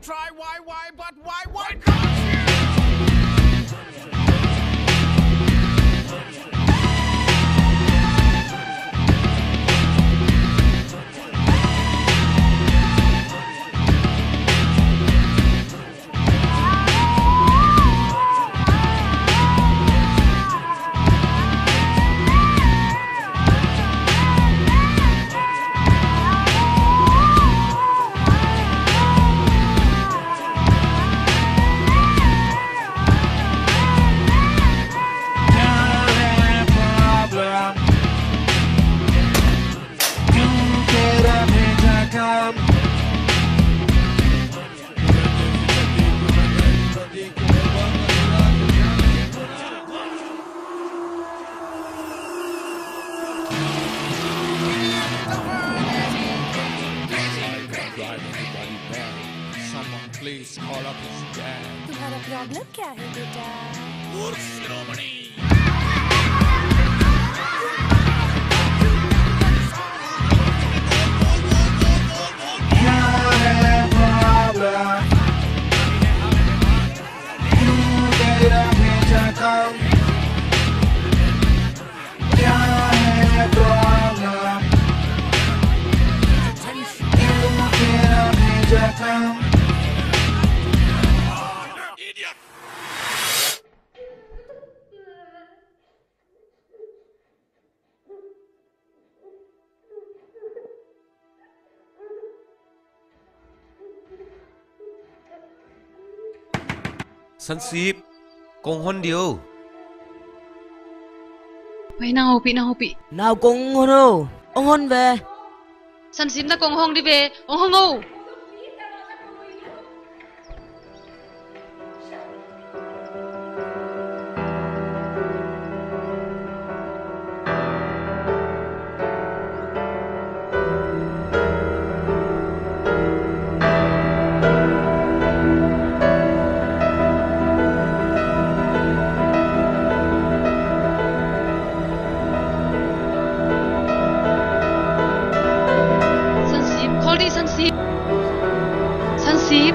try, why, but why can't you? Please call up his dad. तुम्हारा problem क्या है बेटा? Săn ship con hôn điều. Vậy nào bị. Nào con hôn đâu, ông hôn về. Săn ship ta con hôn đi về, ông hôn đâu. Sansip.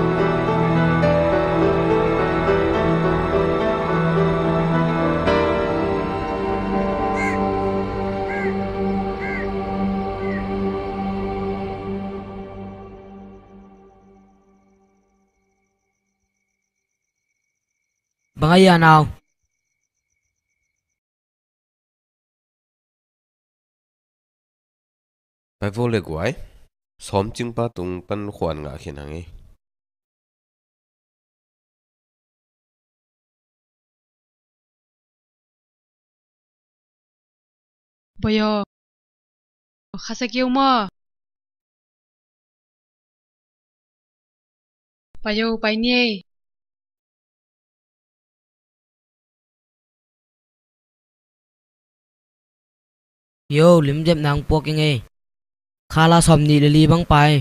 Bằng ai à nào? Phải vô lệ quái. Xóm chứng ba tung bắn khoản ngã khiến hàng ấy. Bây giờ khá sẽ kêu mà. Bây giờ bài nhé. Yo, lim dẹp nàng buộc cái nghe. Khá là xóm nị li băng bài.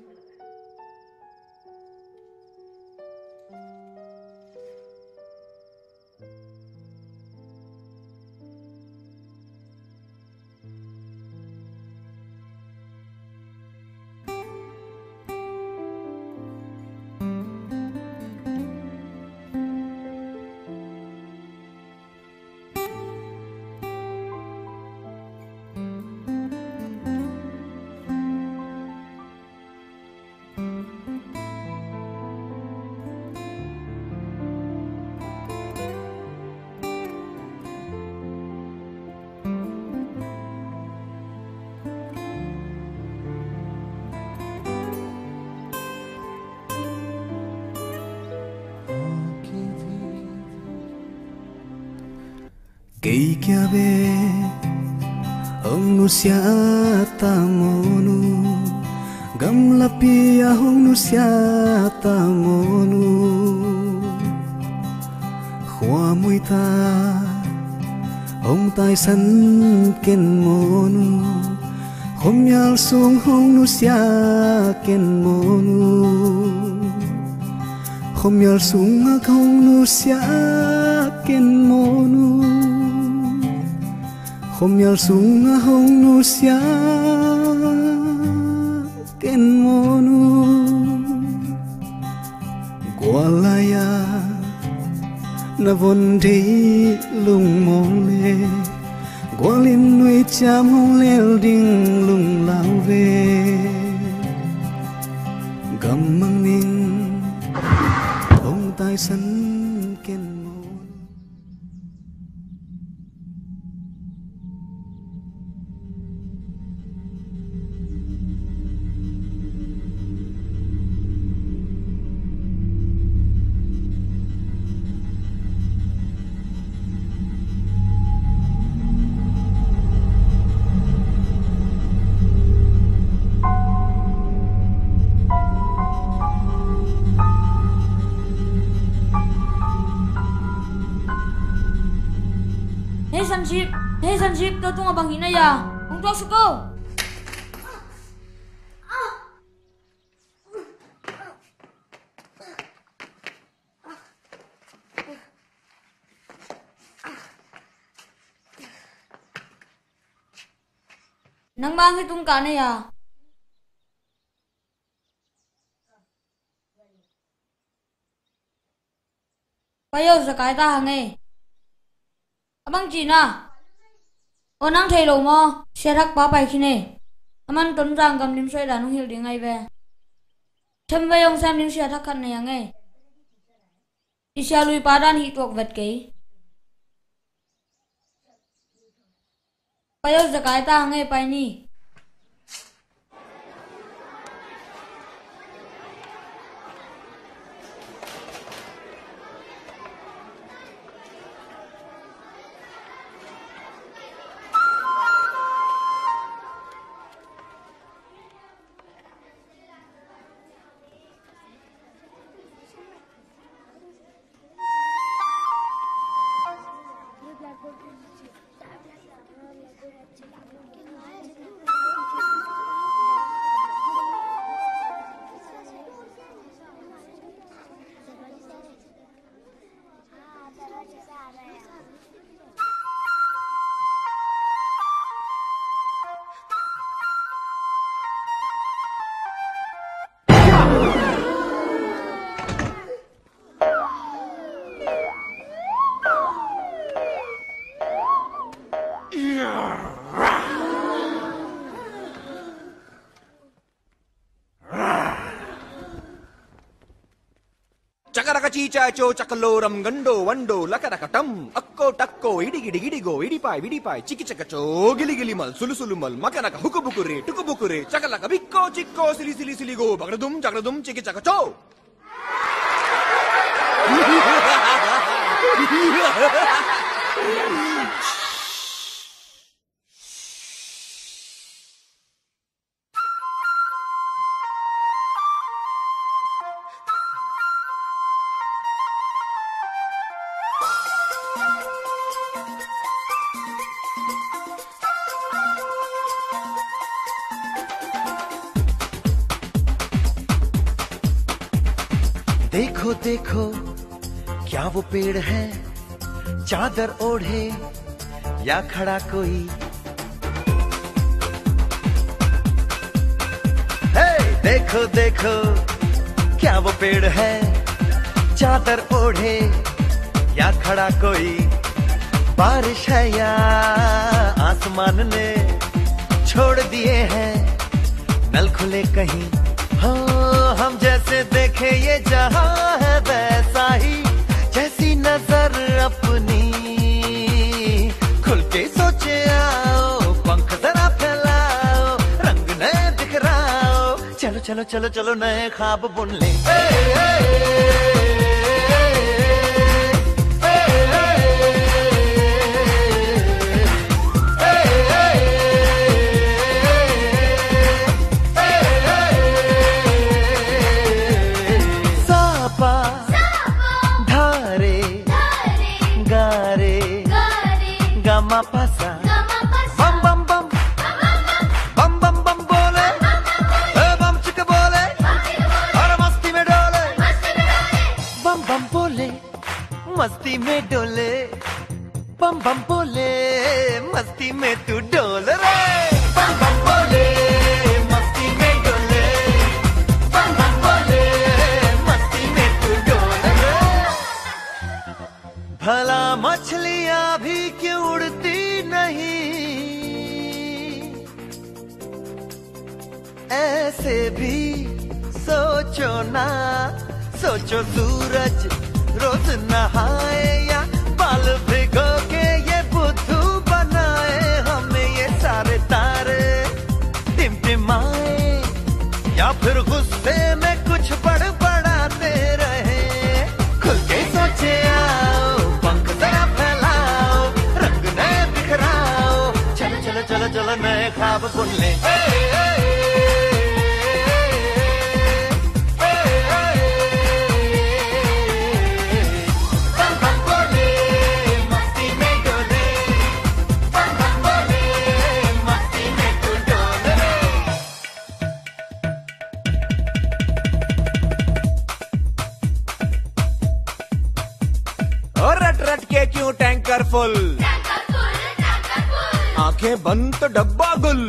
Kay kya be Hong nu sia ta monu Gam lapi a hong nu sia ta monu Khoa mui ta Hong tai san ken monu Khom yal sung hong nu sia ken monu Khom yal sung a hong nu sia ken monu Khom yal sung a hong nu sia ken monu na vốn đi lung mong lê qua linh nuôi chăm hông leo đinh lung lao về gầm mang ninh ông tai sân ken Hey Sanjib, kau tunggu abang Ina ya. Untuk suka. Nang bang hitung kane ya. Payo sakai ta hange. Abang Cina. Nang thầy lầu mò xe thắc bá bài khi nè aman tuấn giang cầm lim xoay đàn ông hiểu đi ngay về thêm về ông xem lim xe thắc khăn này nghe đi xe lui bá đan hị tuộc vật ký bây giờ cái ta nghe bài ni Cica co cakaloram gando wando lakadakatam akko takko idigidigidigo idipai ciki cakaco gili mal sulu mal makanaka hukubukure tukubukure cakalaka bikko cikko sili go bagradum ciki cakaco देखो देखो क्या वो पेड़ है चादर ओढ़े या खड़ा कोई हे देखो देखो क्या वो पेड़ है चादर ओढ़े या खड़ा कोई बारिश है या आसमान ने छोड़ दिए हैं नल खुले कहीं हाँ हम जैसे देखे ये जहां है वैसा ही जैसी नजर अपनी खुल के सोचे आओ पंख जरा फैलाओ रंग नए दिखराओ चलो चलो चलो चलो नए ख्वाब बुन ले Pasa bam bam bam bam bam bam bole bam chika bole aur masti mein dole bam bam bole masti mein dole bam bam bole masti mein tu dole re bam bam bole masti mein dole bam bam bole masti mein tu dole re मछलियां भी क्यों उड़ती नहीं, ऐसे भी सोचो ना, सोचो सूरज रोज नहाए या बाल भिगो के ये बुद्धू बनाए, हमें ये सारे तारे टिमटिमाए या फिर गुस्से में कुछ बड़बड़ाते रहे। खुल के सोचे आओ, पंख जरा फैलाओ, रंग नए बिखराओ, चलो चलो चलो चलो नए ख्वाब बुन ले। क्यों टैंकर फुल, आंखें बंद तो डब्बा गुल,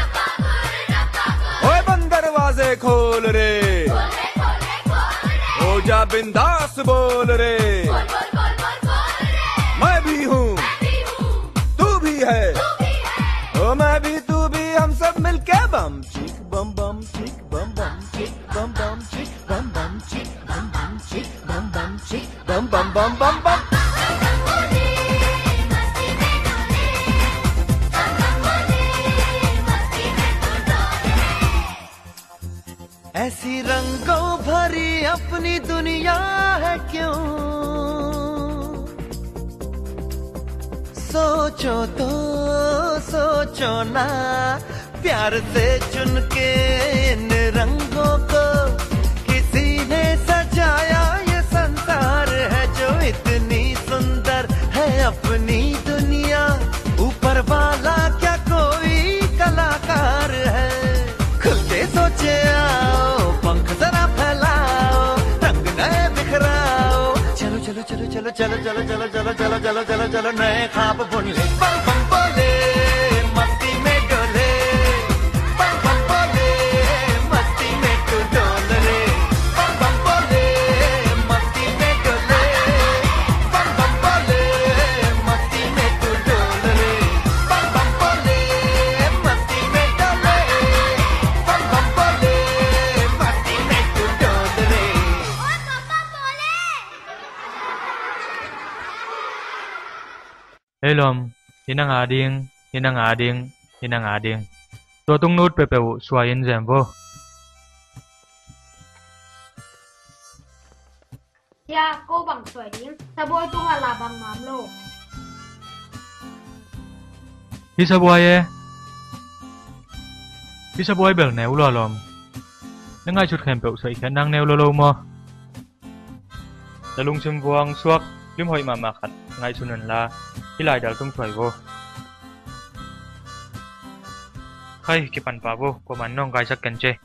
ओए बंद दरवाजे खोल रे, हो जा बिंदास बोल रे, मैं भी हूँ तू भी है, ओ मैं भी तू भी, हम सब मिलके बम चिक बम बम चिक बम बम चिक बम बम चिक बम बम चिक बम बम चिक बम बम चिक बम बम बम बम बम। ऐसी रंगों भरी अपनी दुनिया है क्यों, सोचो तो सोचो ना, प्यार से चुन के इन रंगों को किसी ने सजाया, ये संसार है जो इतनी सुंदर है अपनी दुनिया, ऊपर वाला क्या कोई कलाकार है। खुल के सोचे आओ, पंख जरा फैलाओ, रंग नए बिखराओ, चलो चलो चलो चलो चलो चलो चलो चलो चलो चलो चलो चलो नए ख्वाब बुन ले। बम बम बोले मस्ती में डोले, बम बम बोले मस्ती में तू डोल रे, बम बम बोले मस्ती में डोले, बम बम बोले मस्ती में तू डोल रे, बम बम बोले मस्ती में डोले, बम बम बोले मस्ती में तू डोल रे। Helom, hinang ading, hinang ading, hinang ading. To tung nut pepeu suain zemvo. Ya, cô bằng sỏi điên, sa bôi tung là bằng mắm lô. Hisa boye. Hisa boy bel neu lo lom. Nangai chut khem peu soi khan nang neu lo lo mo. Dalung sim buang suak lim hoi ma khat ngai chunan la. Hilai dal tung soi vô. Khai ki pan pa vô, ko man nong gai sak kan che.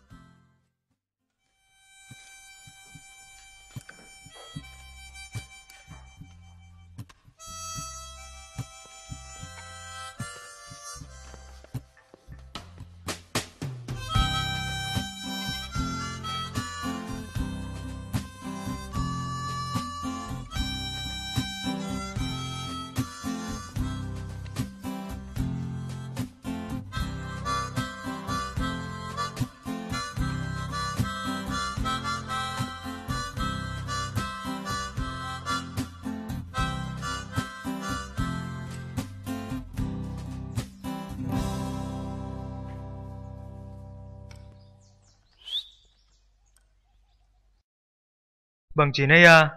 Bằng chỉ này à,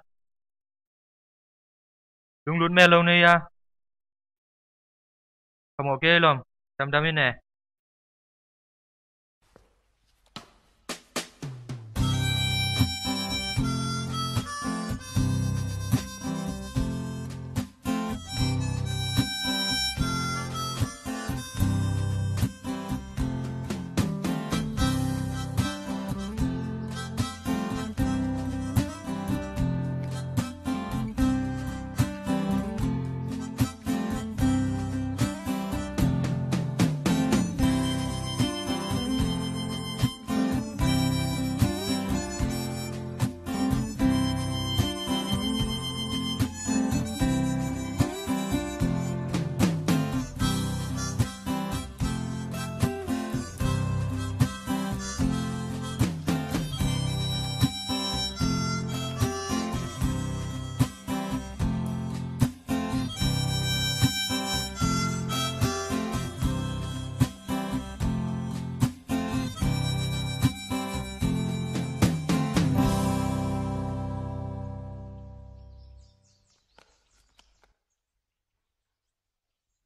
đúng luôn mẹ lâu này à, không ok lắm, đâm đâm nè.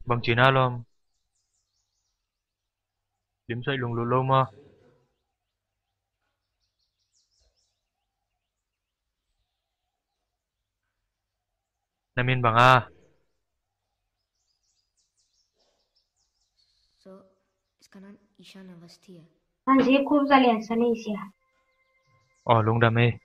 bằng chỉ na lom điểm xoay lùng lù lâu mà namin bằng a So, sekarang Isha Navasti ya. Sanjeev खूप झाले असं नाही Isha. lùng đam mê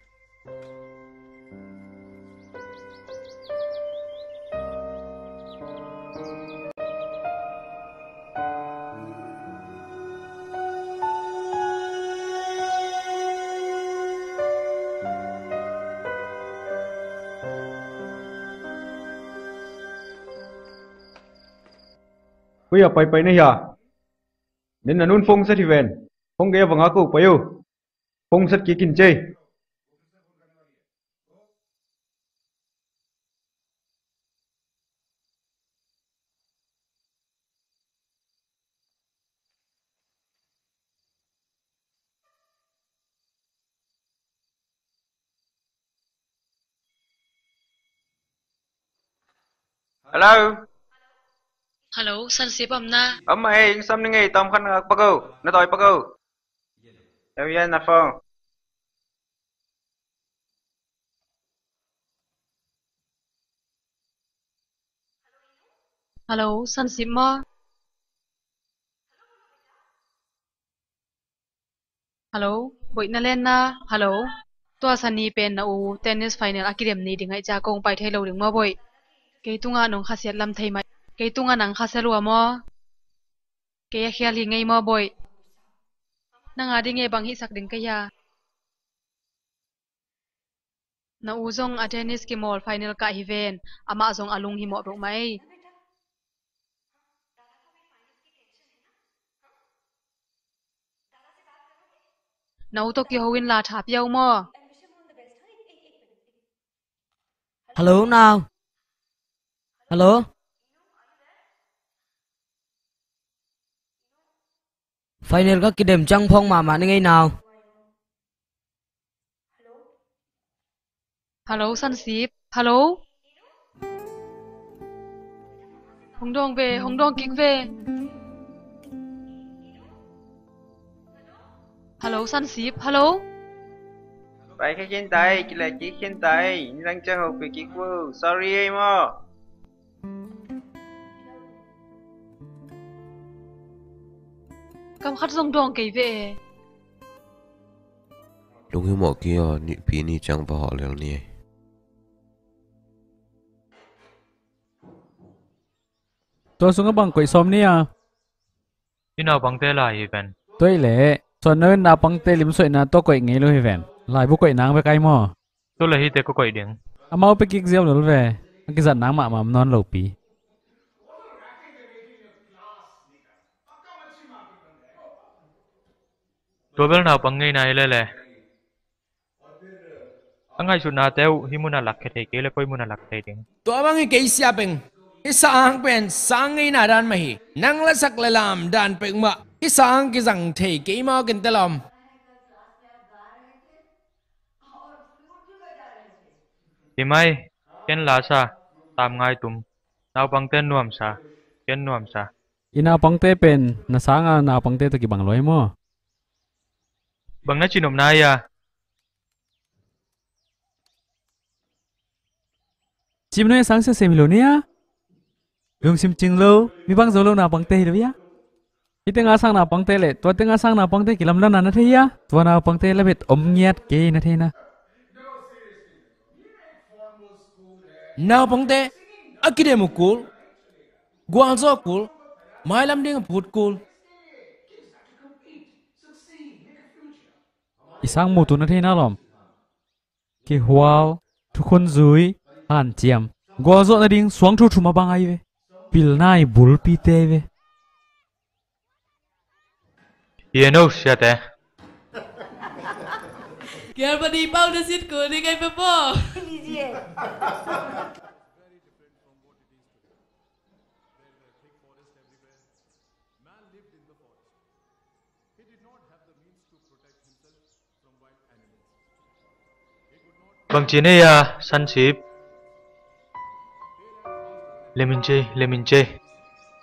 bây giờ pai này ya nên là nun phong sát thì ven phong cái vàng aku payo phong sát kia kinh chơi Hello. Hello, Sanjeev amna. Mày xăm đi nghe tóm khăn ngạc bao nó tỏi bao em yên là phong Hello, Sanjeev mo. Hello, bội na lên na. Hello. Tua Sunny pen na u tennis final akidem ni dingai cha kong pai thai lo ding mo boy. Ke tunga nong khasiat lam thai mai. Ke tunga nang khasalu mo. Ke khial hi ngai mo boy. Nang adi nge bang hi sak ding kaya. Na u zong a tennis ki mall final ka hi ven ama zong alung hi mo ro mai. Na u to ki hoin la thap yau mo. Hello nào. Hello. Final các cái điểm trăng phong mà ngay nào. Hello Sanjeev. Hello. Hong Dong kik về. Hello Sanjeev. Hello. Vậy cái khen tay chỉ là chỉ khen tay đang chơi học về kỹ vụ sorry em ạ Kam khat Hong Dong kei về. Đúng như mọi kia nị phí nị chẳng vào họ lèo nị tôi xuống bằng quậy xóm nè đi nào bằng tê lại event tôi lẽ cho nên nào bằng tê lim sợi na tôi quậy nghe luôn event lại bố quậy nắng với cái mò tôi là hi tê có quậy điện mauไปกิ๊กเจียวnữa về cái giận nắng mà non lẩu pí tôi biết nào bằng ngày này lẽ ang ngay chuột na teo hi mun alak cái cái lẽ coi mun alak cái điện Tua bang cái siya peng. Isang pen sang ngay na dan mahi. Nang lasak lalam dan peng ma. Isang kizang thei cái mo kin telom. thì mai ken lá sa tam ngay tum nào bằng tên nuam sa ken nuam sa ina bằng tê pen na sanga na bằng tê tôi kì bằng lối mò bằng na chinom na ya chim nói sáng sẽ xem lối nè dùng sim chừng lâu mi bằng dấu lâu na bằng tê rồi ya khi tengah sang na bằng tê lệ tua tengah sang na bằng tê kì làm lần na thế ya tua na bằng tê là biết nhét kì na thế na Now pang te akidem cool. Guangzhou cool. Mai lam ding put cool. isang một tuần na thế na lom kì wow thu khôn dưới hàn chiam gua dọn na ding xuống thu thu mà bằng ai về pil nai bul pi tê về ye no shate Kaya pa di pa na sit ko ni kay Pepo. bằng chiến này à Sanjeev Leminche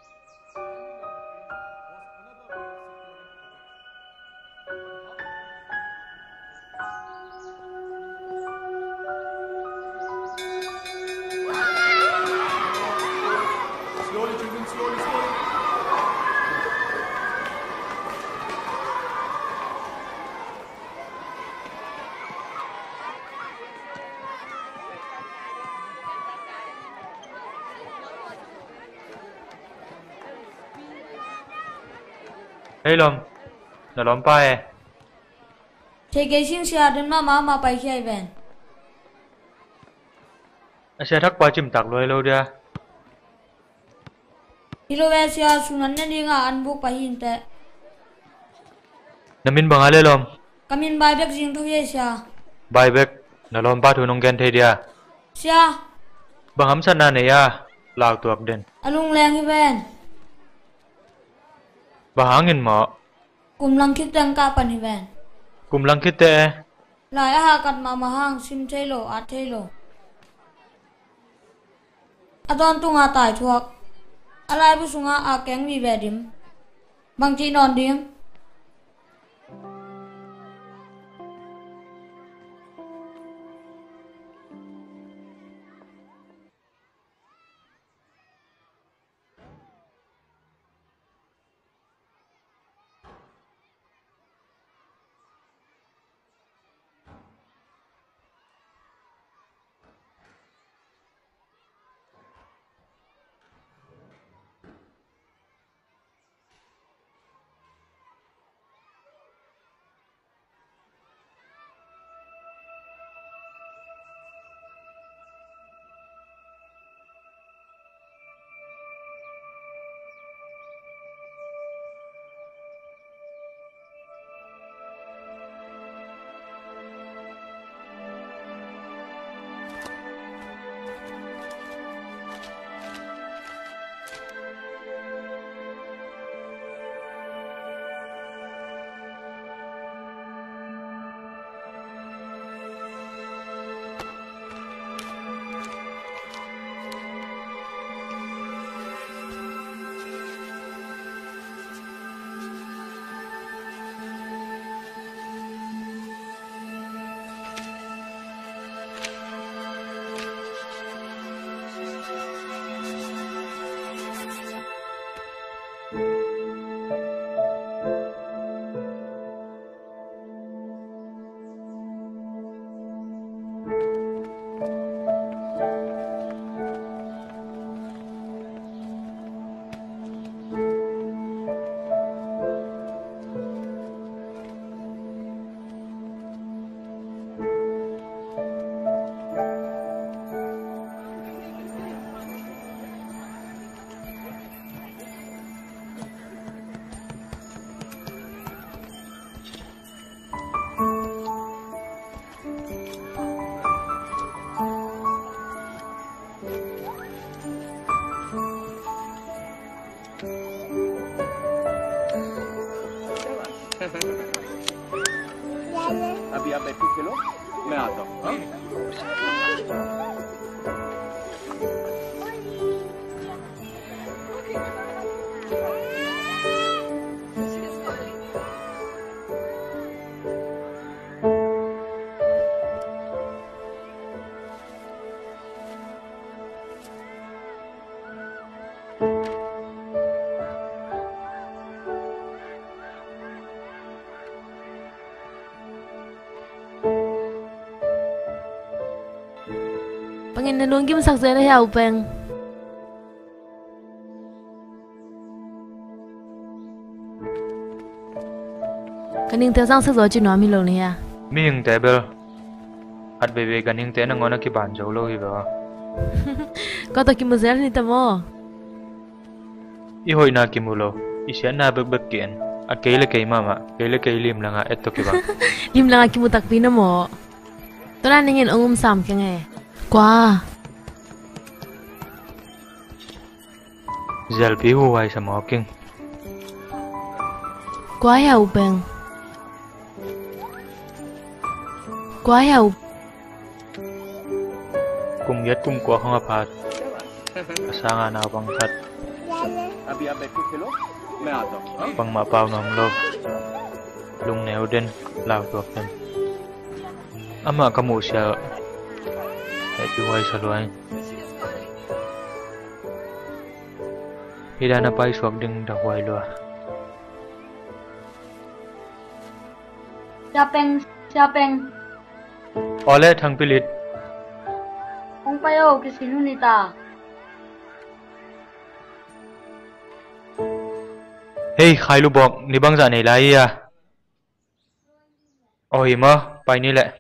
hey lom na lom pa e thế cái xin xe đến mà bay khi về a xe thắc pa chim tak loi lo dia hilo về xe sunan nên đi ngà ăn buộc bay hin tệ namin bang ale lom kamin bay bek jing thôi xe bay bek na lom pa thu nong gen the dia xe bang ham san na ne ya lao tuak den alung leng hi ven ba hangin mo kum lang khit tang ka pan hi ven kum lang khit te lại ha kat ma hang sim thelo a thelo adon tunga tai thuak alai bu sunga a keng mi ve dim bang chi non ding अभी आप बैठ के खेलो मैं आता हूँ हाँ? Pangin nanong kim sakse na hiya upeng. Kaning te sang sakso chi no mi lo ni ya. mi hing te bel at bebe kan hing te na ngona ki ban jo lo hi ba Ko to kim zel ni tamo. i hoi na ki mulo i sian na bek bek ken at keile kei mama keile kei lim langa et to ki ba Lim lang ki mutak pi na mo. Tola ningin ongum sam ke nge. Kwa. zel pi hu wai sa mo king Kwa ya upeng. Kwa ya kum yet kum kwa khong aphat asanga na bang khat अभी आप बैठ के खेलो मैं आता हूँ हाँ? bang ma pau nom lo lung neu den lao tuak den ama kamu sia ai pi wai sa loai hidana pai suak ding da wai lo Siapeng ole thang pilit Kung payo kisinu ni ta Hey, khai lu bok, ni bang za nei lai ya. Oi ma, pai ni le.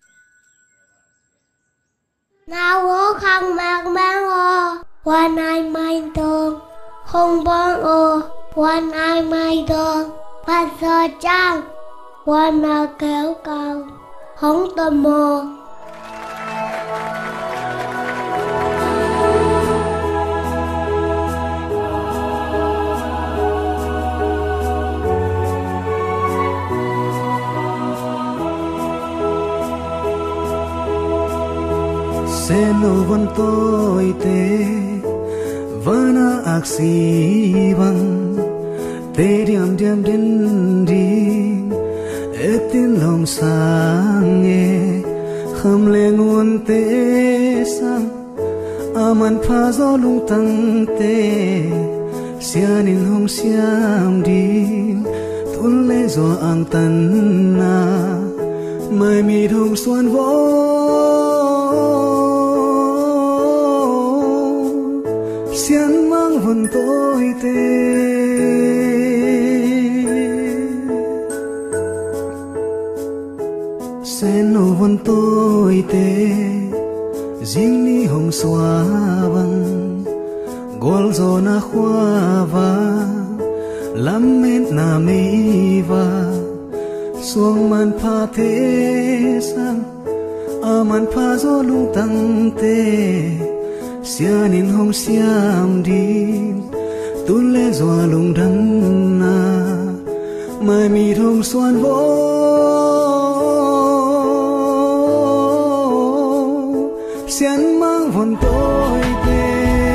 Nào ô khang mạc mang ô, quan ai mai tông, không bong ô, quan ai mai tông, phát giờ trang, quan nào kéo cao, không tầm mồ. Se no van tôi te vana aksi bang te diam diam din din etin long sang e kham le ngun te sang aman pha zo lung tang te sianin hong siam din tun le zo ang tan na mai mi thong xuân vô xiên mang vần tôi tê sen nô vần tôi tê riêng ni hồng xóa băng gol gió na khoa va lắm mét na mi va xuông man pha thế sang man pha gió lung tăng tê sianin hong siam din tun le zoa lung đâm na mai mi thong xuân vô xiên mang vần tôi tê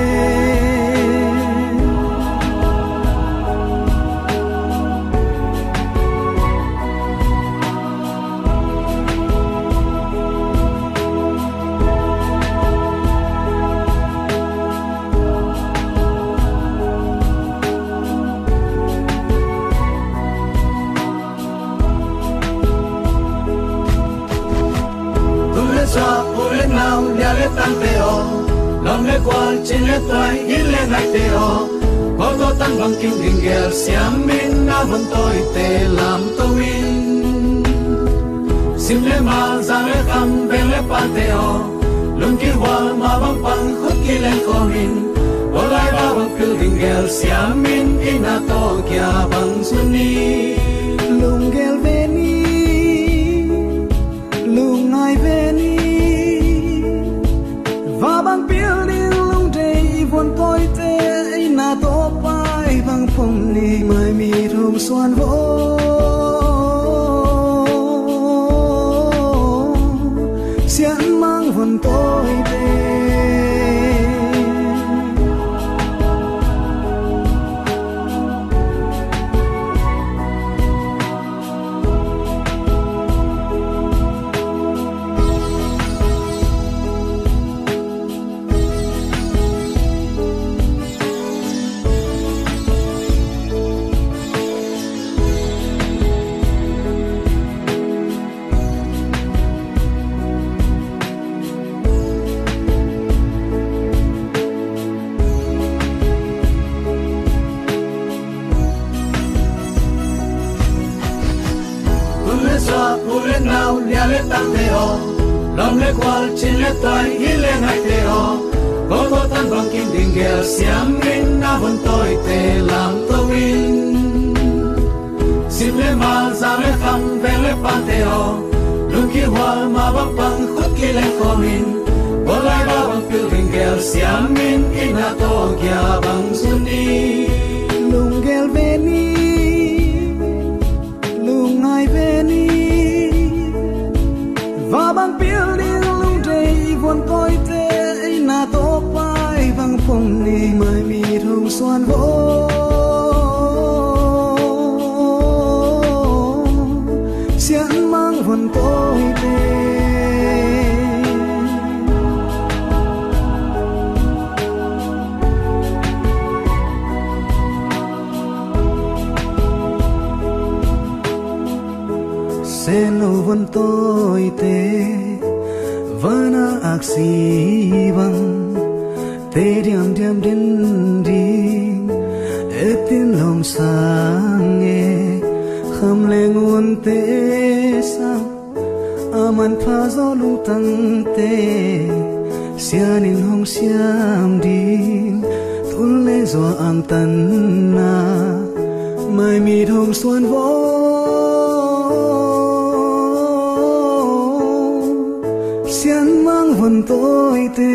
tan teo lam le kwal chin le toy in le nai teo ko to tan bang king ding gel siam min na von toy te lam to win sim le ma za le kham ben le pan teo lung ki wal ma bang pang khut ki le ko min ko lai ba bang king ding gel siam min ina to kya bang suni lung gel veni lung nai veni và bang building lung day von tôi te na to pai bang phong ni mai mi thong xuân vô xiên mang von tôi te lam le kwal chin le toy in le nai teo ko to tan bang king ding gel siam min na von toy te lam to win sim le ma za le kham ve le pan teo lung ki wal ma bang pang khut ki le ko min ko lai ba bang king ding gel siam min ina to kya bang suni lung gel veni lung nai veni và bang building lung day von tôi te na to pai bang phong ni mai mi thong xuân vô xiên mang von tôi te se no von tôi te vana aksi bang te diam diam din din etin long sang man pha gió lung tăng tê xian in hong xiam đi thun lê gió am tan na mai mi thong xuân vỗ xian mang vần tôi tê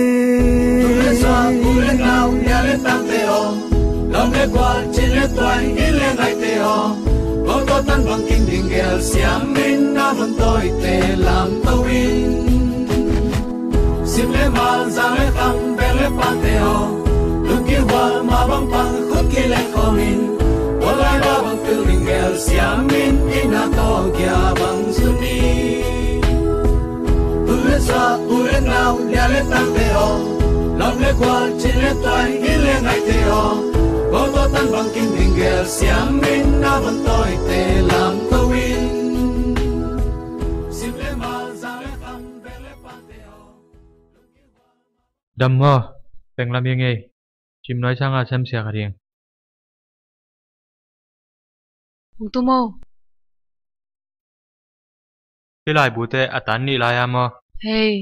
lên nào nhà lên tăng tê o lòng lê qua trên lê toan in lên ngày tê o có to tan bằng kinh đình nghèo xiam min na vần tôi tê làm tâu in sim lê mà giang lê tăng bè lê pan tê o lúc kia hoa mà băng băng khúc kia lê khó min hoa lai ba bằng kinh đình nghèo xiam min in na to kia bằng xuân đi ulen nào nhà lê tăng tê o lòng lê qua trên lê toan in lên ngày tê o có to tan bằng kinh đình nghèo xiam min na vần tôi tê làm tâu in sim lê mà giang lê tăng bè lê pan tê o đâm mơ bèn làm gì nghe chim nói sang à xem xe cái điện Hùng tu mô cái lại bút tê à tán nị lại à mơ hey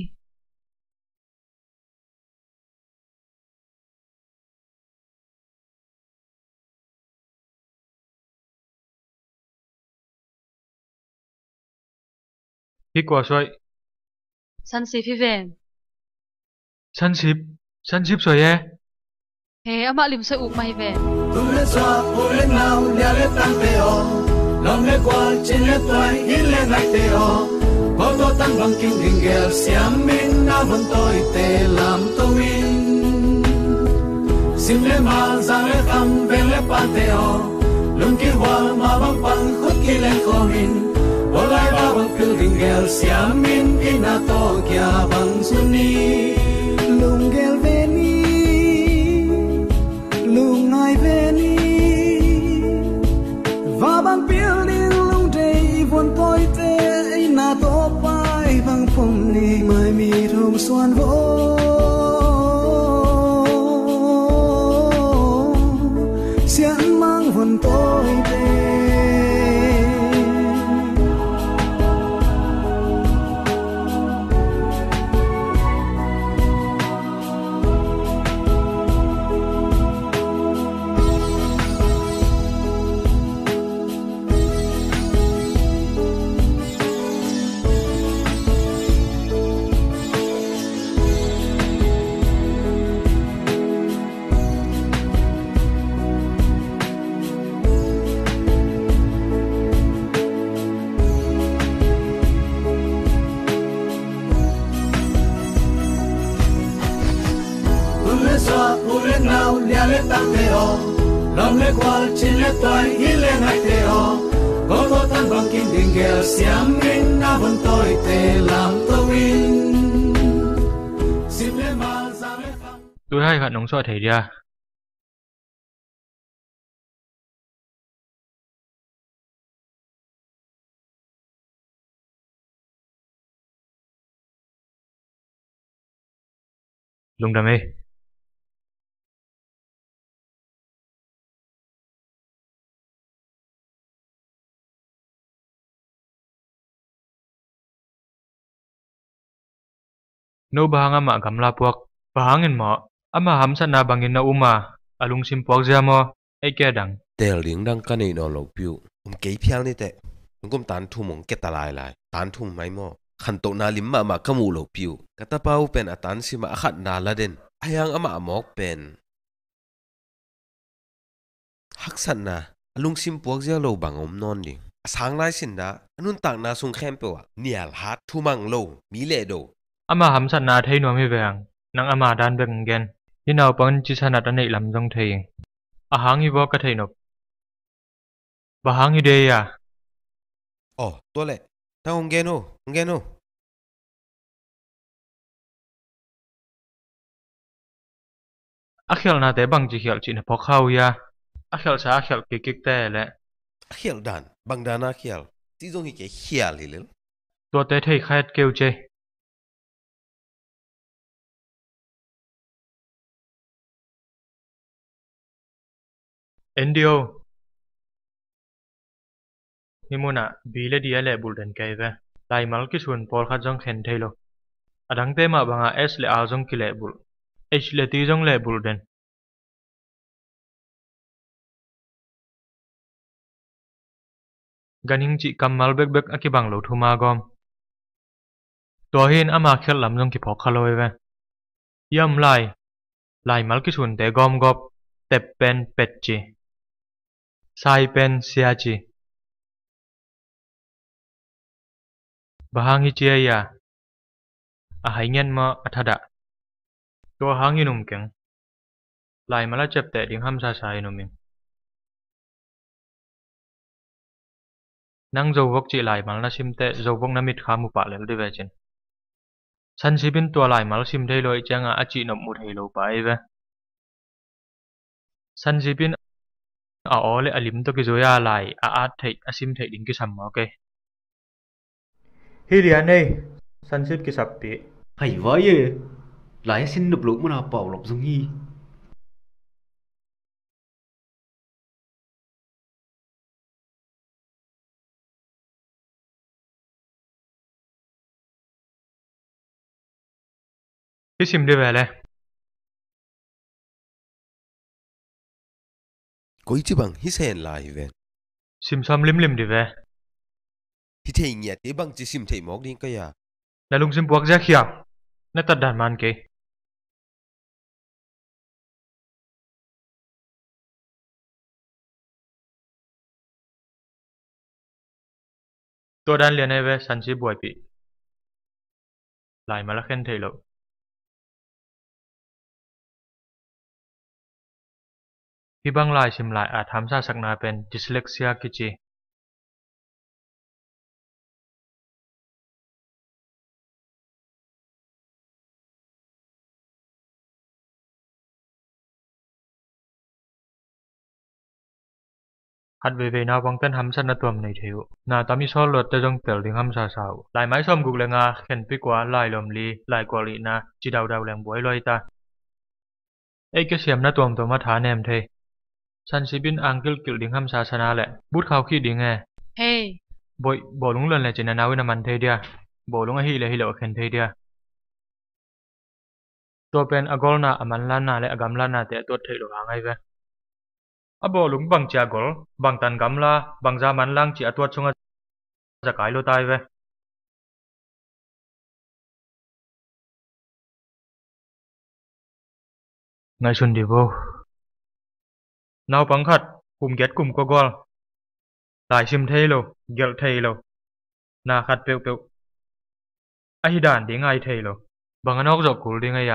hít qua xoay san si phi ven săn ship rồi ye hey ama lim sai uk mai ven ulen nào nhà lê tăng tê o lòng lê qua trên lê toan in lên ngày tê o có to tan bằng kinh đình nghèo xiam min na vần tôi tê làm tâu in sim lê mà giang lê tăng ven lê pan tê o lung kia hoa mà băng băng khúc kia lên khó min hoa lai ba bằng kinh đình nghèo xiam min in na to kia bằng xuân đi lung gel veni lung nai veni và bằng building lung day von tôi tê na to pai bằng phong ni mai mi thong xuân vỗ xian mang von tôi tê ulen nào nhà lê tăng tê o lòng lê qua trên lê toan in lên ngày tê o có to tan bằng kinh đình nghèo xiam min na vần tôi tê làm tâu in sim lê mà giang lê tăng tôi hay khát nóng xoa thấy đi à lung đam mê no bahang ama gamla puak bahangin mo ama hamsa na bangin na uma alung sim puak jamo ai ke dang tel ling dang ka nei no lo piu ke phiang ni te ngom tan thu mong ke talai lai tan thu mai mo khan to na lim ma ka mu lo piu ka ta pau pen atan sima khat na la den ayang ama mok pen hak san na alung sim puak ja lo bangom non ni sang lai sin da anun tak na sung khem pe wa nial hat thu mang lo mi le do ama hamsa na thei no mi veng nang ama dan beng gen hinau pon chi sanat anei lam jong thei a hangi bo ka thei nop bahang ide ya oh to le ta hong gen no akhel na te bang chi khel chin pho khau ya akhel sa akhel ki kik te le akhel dan bang dana khel ti jong hi ke khial hi le to te thei khat keu che NDO Himuna bile dia le bulden kai ve lai mal ki sun pol khat jong khen thailo adang te ma banga s le a jong ki le bul h le ti jong le bul den ganing chi kamal bek bek akibang lo thuma gom to hin ama khel lam jong ki phok khaloi ve yam lai mal ki sun te gom gop tep pen pet chi sai pen sia chi bahang hi chia ya a haingen ma athada to hanginum keng lai mala chep te ding ham sa sai no min nang zo vok chi lai mal na sim te zo vok na mit kha mu pa lel de ve chen san sibin to lai mal sim thei loi changa achi nop mu thei lo pa e ve san sibin a ole alim to ki zoya lai a at thei asim thei ding ki sam ma ke hi rian nei san sip ki sap pi hay vậy lại xin nộp lục mà nào bảo lộc giống như ki sim de ve le Có ý chứ bằng hít hẹn lại về. sim sam lim lim de ve Hít hẹn nhẹ tế bằng chỉ sim thầy mọc đi cái à. la lung sim buak ja khia na tat dan man ke to dan lian ai ve san si buai pi lai mala khen thei lo hi bang lai sim lai a tham sa sakna pen dyslexia ki chi hat ve ve na bang ten ham san na tuam nei theu na tami sol lot te jong tel ding ham sa sau lai mai som guk le nga khen pi kwa lai lom li lai kwa li na chi dau dau leng boi loi ta ei ke siam na tuam to ma tha nem the san sibin angkil kil ding ham sa sana le but khau khi ding e Hey, boi bo lung lon le chin na nawi na man the dia bo lung a hi le hi lo khen the dia to pen agol na aman lan na le agam lan na te to thei lo hangai ve abo lung bang cha gol bang tan gamla bang za man lang chi atwa chunga zakai lo tai ve ngai sun di bo naw pang khat kum get kum ko gol lai sim thei lo gel thei lo na khat peu peu a hi dan ding ai thei lo bang anok zo kul ding ai ya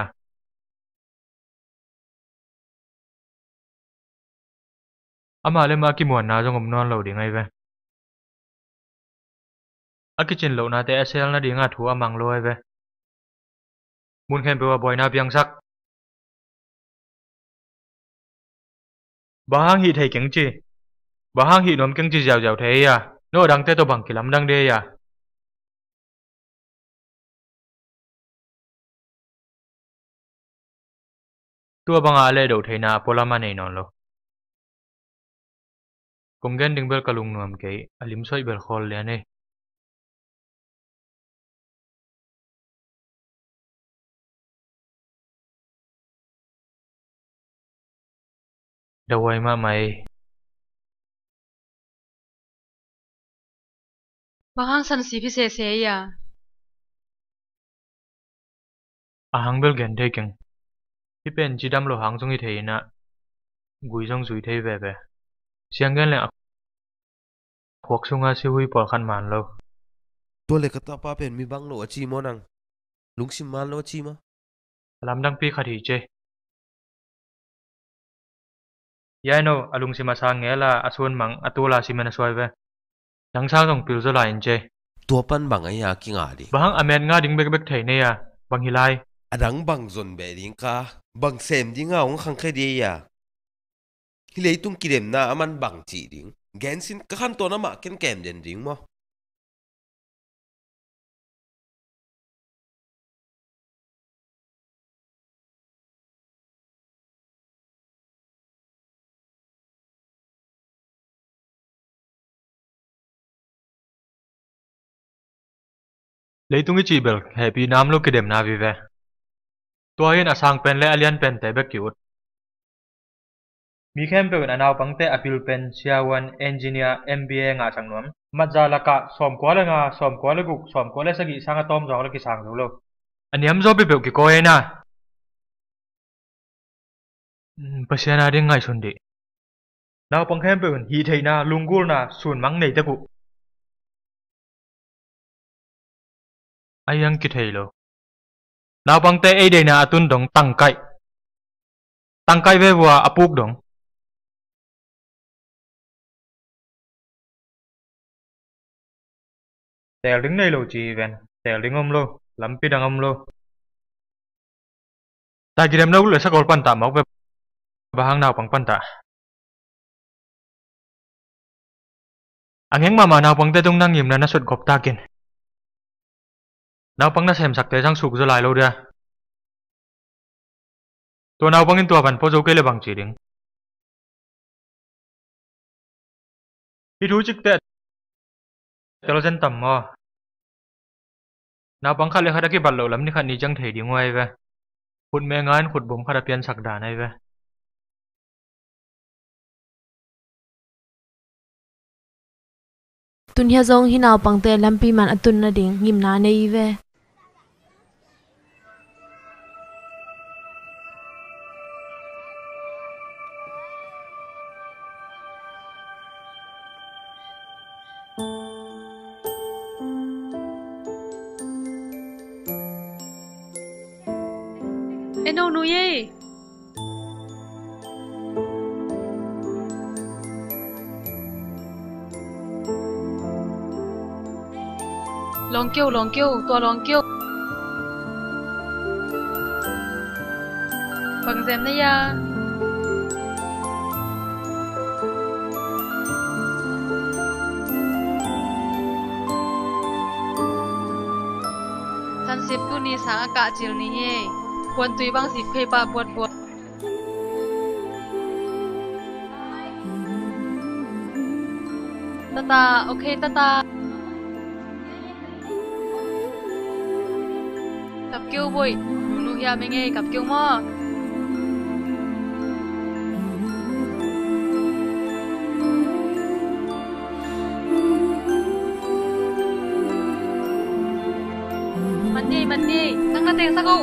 ama le ma ki muan na jong om non lo ding ai ve a kitchen lo na te sel na ding a thu amang lo ai ve mun khen pe wa boy na piang sak bahang hi thei keng chi bahang hi nom keng chi jaw jaw thei ya no dang te to bang ki lam dang de ya tua bang a le do thei na polama nei non lo kum gen ding bel kalung nuam ke alim soi bel khol le ne dawai ma mai bahang san si phi se ya. ahang bel gen thei keng hi pen chi dam lo hang jong hi thei na gui jong zui thei ve ve siang gen le khok sunga si hui por khan man lo Tôi lấy cái tao pa pen mi bang lo chi mo nang. Lung sim man lo chi ma. lam dang pi khati che yai no alung sima sa nge la asun mang atula simena soi ve yang sa dong pil zo la in che Tua pan bang ay ya ki nga di. bahang amen nga ding bek bek thei ne ya bang hilai Adang bang zon be ding ka. Bang sem di nga ong khang khay di ya. Hilay tung kirem na aman bang chi ding. Gen sin kakan to na ma ken kem den ding mo. lấy tung cái chỉ bel happy nam lo cái đêm na vi ve tua hiền asang pen le alien pen te be cute mi khem pe na naw pang te apil pen siawan engineer MBA nga sang nom matza laka som kwala nga som kwala guk som kwala sagi sanga tom jong la ki sang lo aniam zo be be ki ko na pasiana ding ngai sun di naw pang khem pe hi thei na lungul na sun mang nei te ku ayang ki thei lo naw pang te ei de na atun dong tang kai ve wa apuk dong tel đứng đây lo chi ven tel đứng om lo lam pi dang om lo ta ki dem no le sakol pan ta mok ve bahang naw pang pan ta angeng mama naw pang te tung nang yim na sut gop ta kin naw pang na sem sak te sang suk zo lai lo dia to naw pang in tua ban po zo ke le bang chi ding hi thu chik te telo zen tam mo naw pang kha le khada ki ballo lam ni khan ni jang thei di ngoi ve khut me ngan khut bom khada pian sak da nai ve tun hia zong hi naw pang te lampi man atun na ding ngim na nei ve Eno nuye long kêu tua long kêu bằng dèm đấy ya san sip tu ni sang ka chil ni he buồn tùy băng dịp phê ba buồn tata ok tata cặp kêu bụi nu hia mình nghe cặp kêu mo mình đi tăng cái tiền sao cô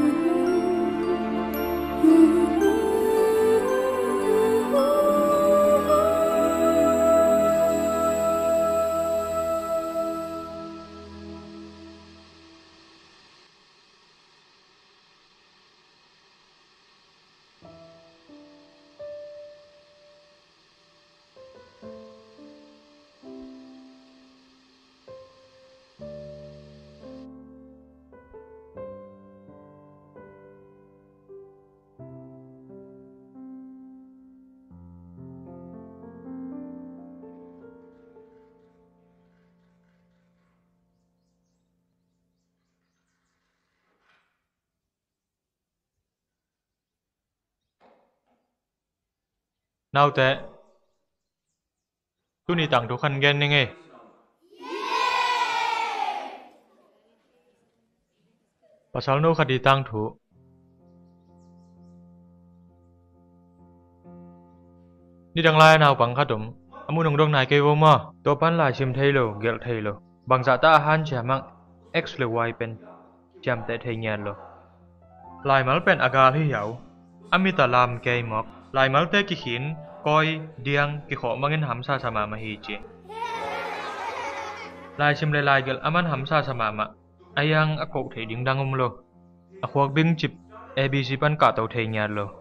nào te tu ni tang tu khan gen ni nge pasal no khadi tang thu ni dang lai nào pang khatum amu nong dong nai ke wo ma to pan lai sim thei lo gel thei lo bang za ta han cha mang x le y pen cham te thei nyan lo lai mal pen aga hi yau amita lam ke mok lai mal te ki khin koi diang ki kho mangin hamsa sama ma hi chi lai sim le lai gel aman hamsa sama ma ayang akok thei ding dang lo akhok bing chip abc pan ka to thei nyan lo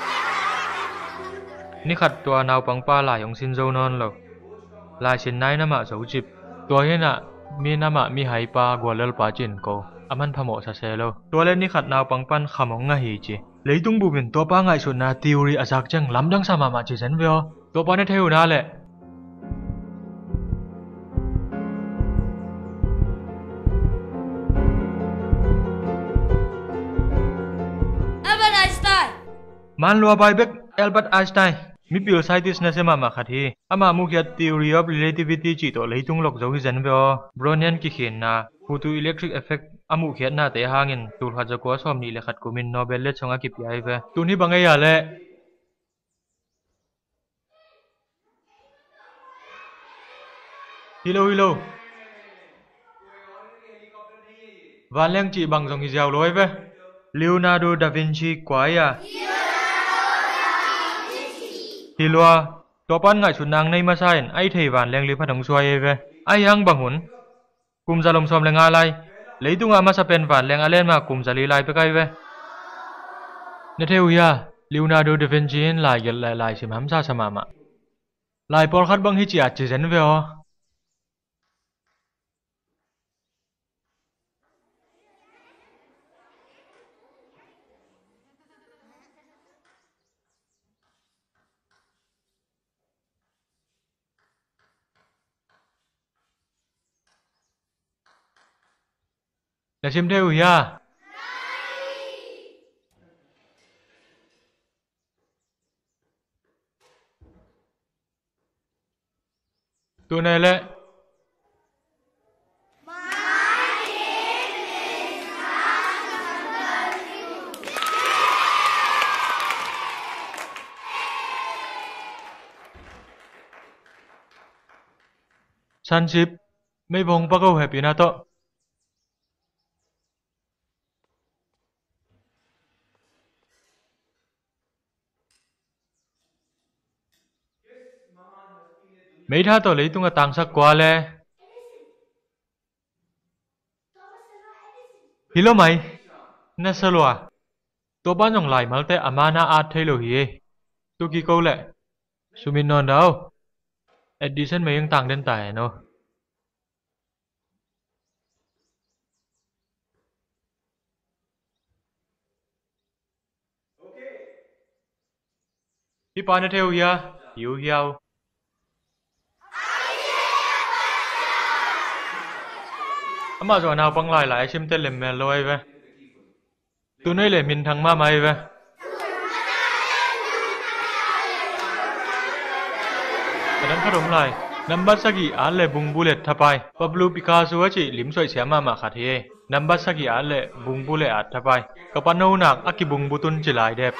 ni khat tua naw pang pa lai ong sin zo non lo lai sin nai na ma zo chip tua he na mi na ma mi hai pa gwalal pa chin ko aman phamo sa se lo tua le ni khat naw pang pan khamong nga hi chi leitung bu bin to pa ngai sun na theory azak chang lam dang sama ma chi zen veo to pa ne theu na le Albert Einstein man lo bai bek Albert Einstein mi pil scientist na sema ma khathi ama mukhya theory of relativity chi to leitung lok zo hi jan veo brownian ki khin na photoelectric effect amu khiat na te hangin tul kha jakwa som ni le khat kumin nobel le chonga ki pi ai ve tuni bangai ya le Hello Valeng chị bằng dòng giàu lối về Leonardo da Vinci quái à Hilwa Topan ngại chuột nàng nay mà sai ai thầy Valeng li phát đồng xoay về ai hang bằng hùn cùng ra lồng xóm lên nga lai lấy tung ama sapen Valeng alen mà cùng ra li lai pe kai về nè theo ya Leonardo da Vinci lại gel lại sim ham sa sama ma lại por khat bang hi chi a chi zen về o là xem theo ya tụi này lệ Sanship mấy vòng bắt đầu happy na to mấy tha to lấy tung cái tang sắc qua le hello mày na salo à to ban dòng lại mal te amana art thay lo hi tu ki câu lệ sumin non đâu Edison mấy yang tang đến tài no đi pa na theo ya hiểu hiểu ama rồi nào băng lại xem tên lem mèo lôi về tụi này lệ mình thằng ma mày về cái đám phát động lại number sagi án lệ bung bullet thapai Pablo Picasso chỉ lim soi xem mà khát he number sagi án lệ bung bullet at thapai kapanau nak aki bung butun chỉ lại đẹp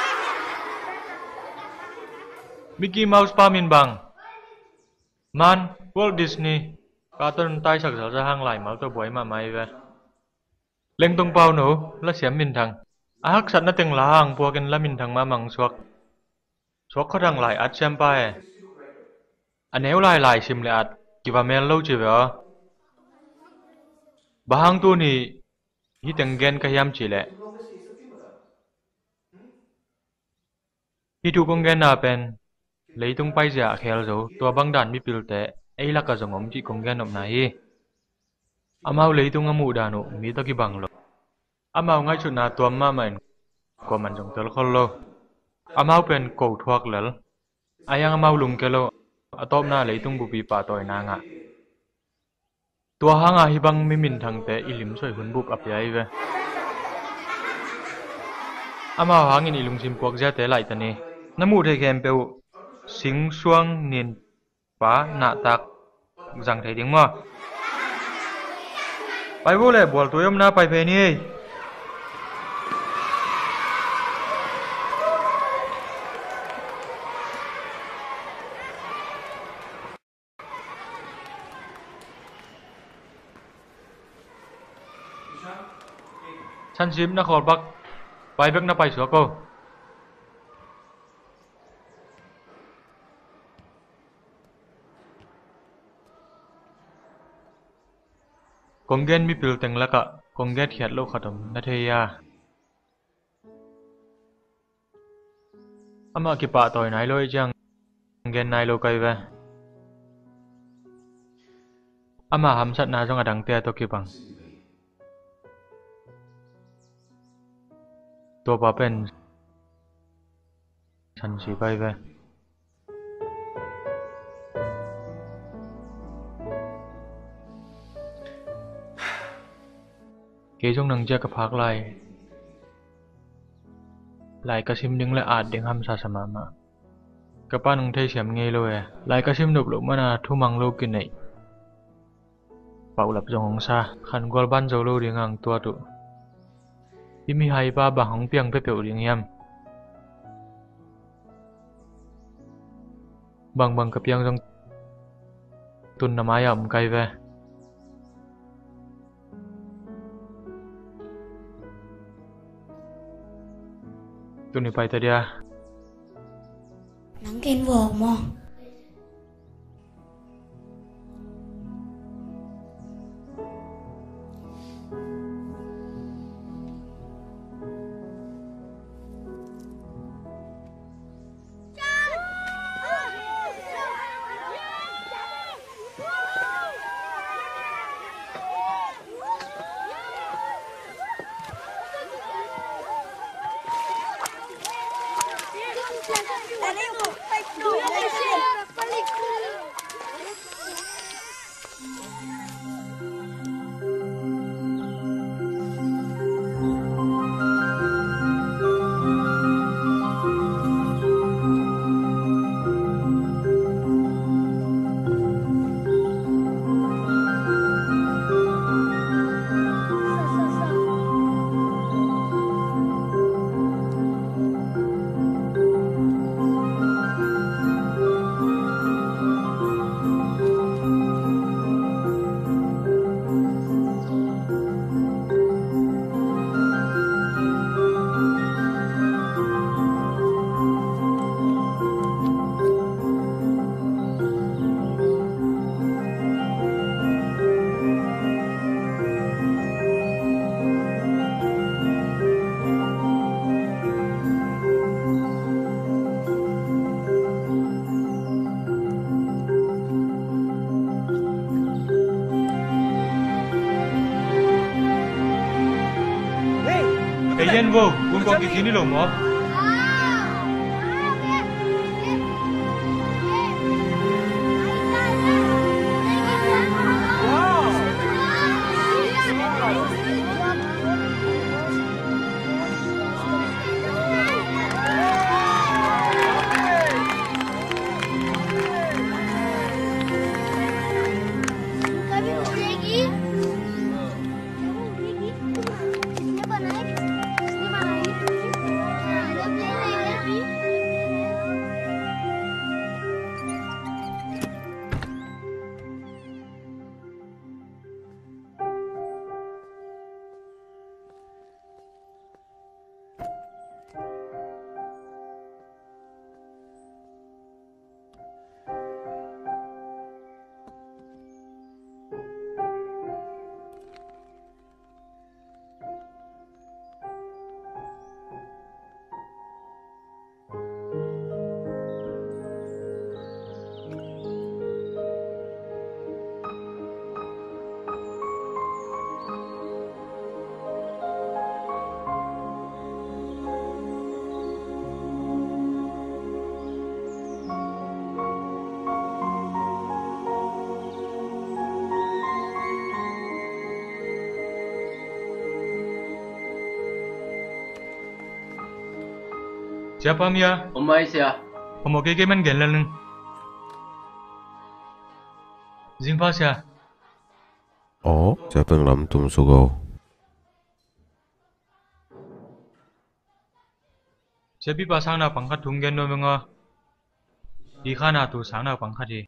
Mickey Mouse pa min bang man Walt Disney cartoon tay sặc ra hang lại máu tôi bội mà mày về lên tung bao nữa là xem min thằng hắc sẵn nó từng là hàng bùa kinh là min thằng mà măng suộc suộc có thằng lại ắt xem pa anh nếu lại sim lại ắt kì vào men lâu chưa vậy bà hàng tu nì hi từng gen cái yam chỉ lệ hi tu con gen na pen lấy tung bay giả khéo rồi tua băng đàn mi pil tệ ấy là cả dòng ông chị con gen ông này amau lấy tung amu đàn nụ mi ta ki bằng lo amau ngay chuyện nào tua ma mình của mình dùng tới khol lo amau pen cầu thuốc lel ayang amau lùng ke lo atop na lấy tung bubi pa toy na nga tua hanga hi bang mi min thang te ilim soi hun bup ap yai ve amau hangin ilung sim puak ja te lai tani namu the kem peu sing suang nin pa na tak rằng thấy tiếng mà bài vô lệ buổi tối hôm na bài về ni San sim na khol bak bài bek na bài sửa cô con gen mi pil teng laka con get khiat lo khatom na theya ama ki pa toy nai loi chang gen nai lo kai ve ama ham sat na jong adang te to ki bang to pa pen san si bai ve kế trong nang ja ka phak lai ka sim ding la at ding ham sa sama ma Kapan nung thay xem nghe lo à, lại cái sim nộp lộ mà na thu mang lo kinh này. Bảo lập dòng hong sa, khăn gol ban dầu lo đi ngang tua tụ. Imi hai ba bang hong piang pe peo đi yam. Bang cái piang dòng tun na maya kai ve. Tuni pai ta dia. Nắng kén vồ mò. Cái yên vô, quân con cái khí đi lổ mó. Siapa Mia? Umay siya. Pemokey man ganlan. Zingpa siya. Siapa yang lam tum sugo? Siapa pasang na pangkat tunggen no mga. Di kana tu sang na pangkat di.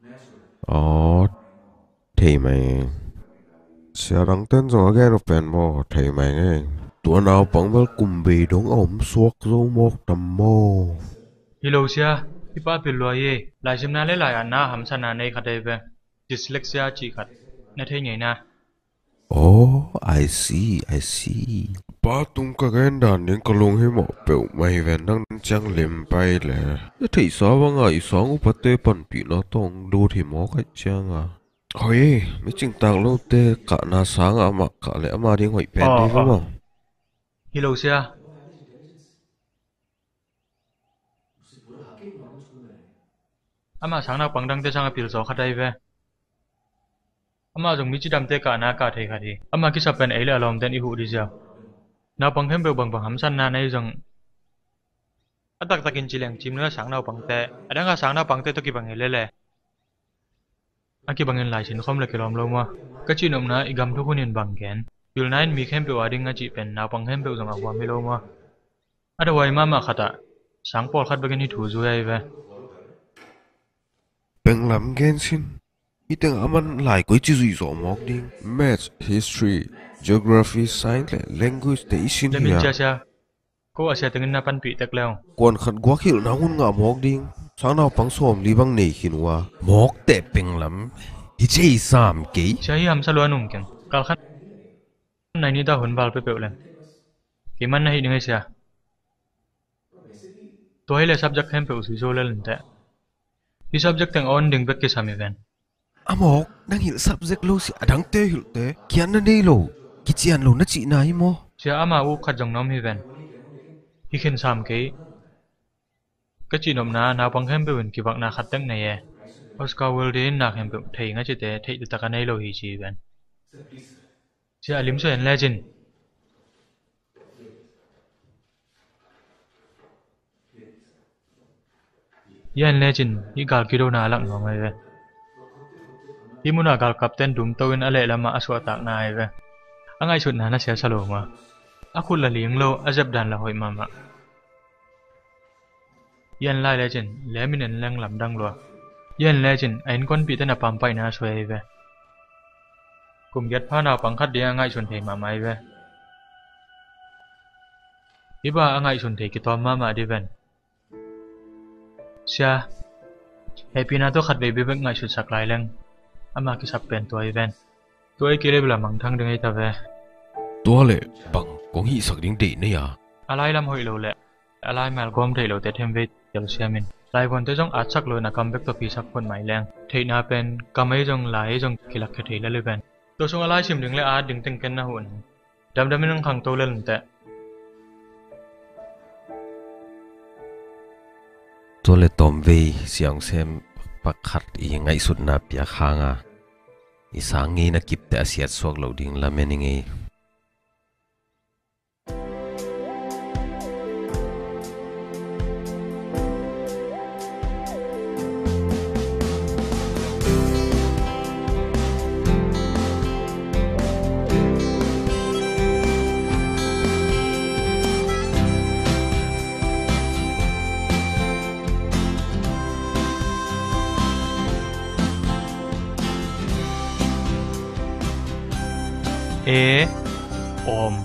Thì mày sẽ đăng tên rồi cái nó phèn mò thì mày nghe. Tụi nào bằng với cùng bì đúng ổm suốt rồi một tầm mô. Hello siya, ipa pilwa ye. Lại xem na lấy lại anh na hàm san na này khát đây về. Dyslexia chỉ khát, nè thấy nhảy na. I see. Ba tung cái đàn những cái lông hay mỏ biểu mày về năng trang liềm bay lẹ. Thì sao bằng ngày sáng u bắt tê bẩn bị nó tông đu thì mỏ cái trang à. Ôi, mấy chừng tàng lâu tê cả na sáng à mà cả lẽ mà đi ngoại bèn đi phải không? Hello siya. Ama sáng nào bằng đăng tê sang apil gió khát đây về. Ama dùng mỹ chỉ đam tê cả na cả thầy khát đi. Ama cái sập pen ấy là lòng tên ihu đi giờ. Nào bằng thêm biểu bằng hàm san na này rằng. ตักตักินจิเลงจิมเนื้อสังนาวปังเตะดังก็สังนาวปังเตะตัวกี่บังเงินเลยอากี่บังเงินหลายชิ้นคอมเลยกี่ลมลงวะก็จีนอมนะอีกำทุกคนยันบังเงินยูไนน์มีเข้มเปว่าดิ้งอาจีเป็นนาวปังเข้มเปว่าสังอาไม่ลงวะอะเดี๋ยวไว้มาขัดอะสังปอลขัดบังเงินที่ถูกจุยเว้ยเป็นลำเงินสินอีแต่อามันหลายกว่าจีจุยสมมอกดิ้ง Maths History Geography Science และ Language แต่อีสินเลมินเจ้าก็อาศัยตั้งนับปันปีตักแล้วก่อนขัดกว่าขิลน้าหุ่นงามอกดิ้งสังนาวปังสมลีบังเนขินว่าหมอกแต่เป็นลำฮิเจสามกี่ใช่ยำสลัวนุ่มกันกัลขันในนี้ตาหุ่นบาลไปเปล่าเลยกี่มันในหนึ่งไอ้เสียตัวให้เลย subject เข้มเปล่าสุดโซเลนแต่ที่ subject แต่งอ่อนดึงเบกเกสามีกันอะหมอกนั่งหิล subject โลสิดังเตะหิลเตะเขียนนั่นเองโลกิจยันโลนั่นจีน่าหิมอเสียอามาอุขัดจงน้อมฮิเวนฮิเข็นสามกี่ก็จีนอมนานาปังเข้มเปล่ากี่บักนาขัดตั้งในเอออสการ์เวลดินนาเข้มเปล่าเที่ยงอาจจะเตะเที่ยงตะกันในโลฮิจีเวนเสียลิมโซเอ็นเลจินยันเลจินยี่กาลกิโดนาลักน้องไอ้เว้ยยี่มุนากาลกัปตันดุมตัวอินอะไรละมาอสวตักนายเว้ยอังไงชุดนั้นเสียสโลมาอาคุณละเลี้ยงโลอาจับดันละหอยมายันไล่เลจินเลมินันแรงลำดังลัวยันเลจินไอ้คนปีตันนับปั๊มไปน่าสวยเว้ยกลุ่มยัดผ้าหนาวปังคัดเดียงไงชนเทมาไม่เว้ยยี่บ้าอังไงชนเทกิตอมมาดิเวนเสียเฮปีน่าตัวขัดเบบี้เบกไงชุดสักลายแรงอามาคิดสับเป็นตัวอีเวนตัวไอ้กิเลบละมังทั้งดึงไอ้ตาเวตัวเล่บังกงฮีสักดิ้งเดเนี่ยอะไรลำหอยโลเล่อะไรแมลกอมเทโลเตเทมเวทเดลเซียมินหลายคนจะจงอัดสักโลนักกัมเบกตัวปีสักคนใหม่แรงเทน่าเป็นกัมไม่จงหลายจงกิลักเทเลเวนตัวชงอะไรชิมดึงเลยอาดึงตึงกันนะหุ่นดำไม่ต้องขังตัวเล่นแต่ตัวเล่ตอมเวเสียงเซมปักขัดอีไงสุดนับยาค้างอ่ะอีสางงี้นักกิบแต่เสียดสวกเหล่าดิ้งละเมนิงไงเอโอม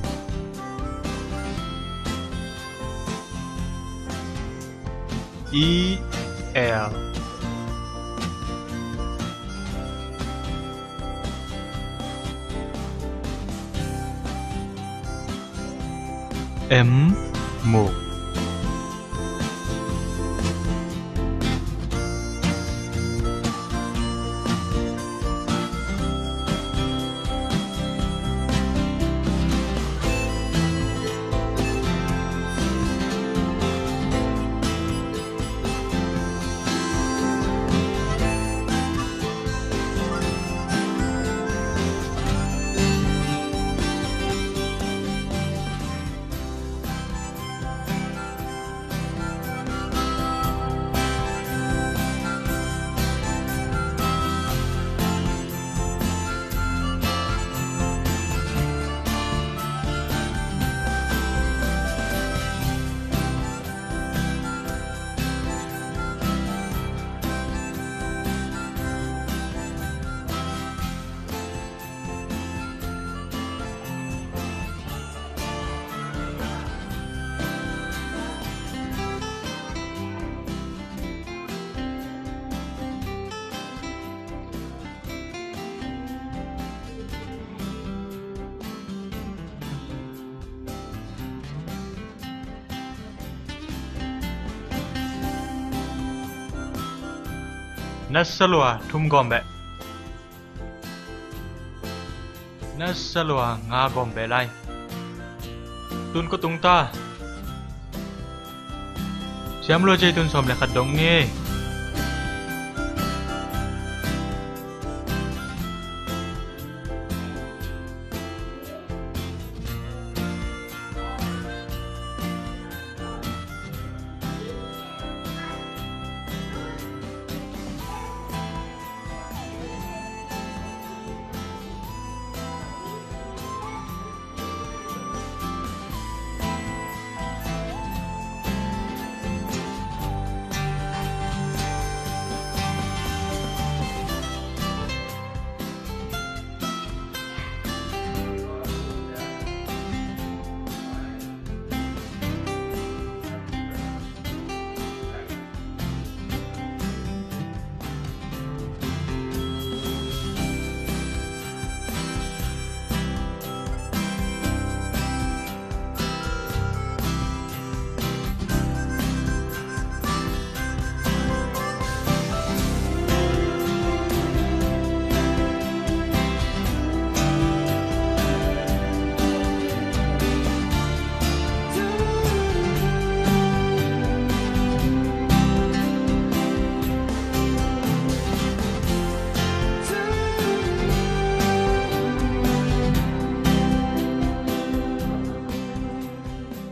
อีเอลเอ็มหมู นัสลัวทุ่มกอมเบนัสลัวงากอมเบไลตุนก็ตุงตาเสียมโลใจตุนสมเลขัดดงนี่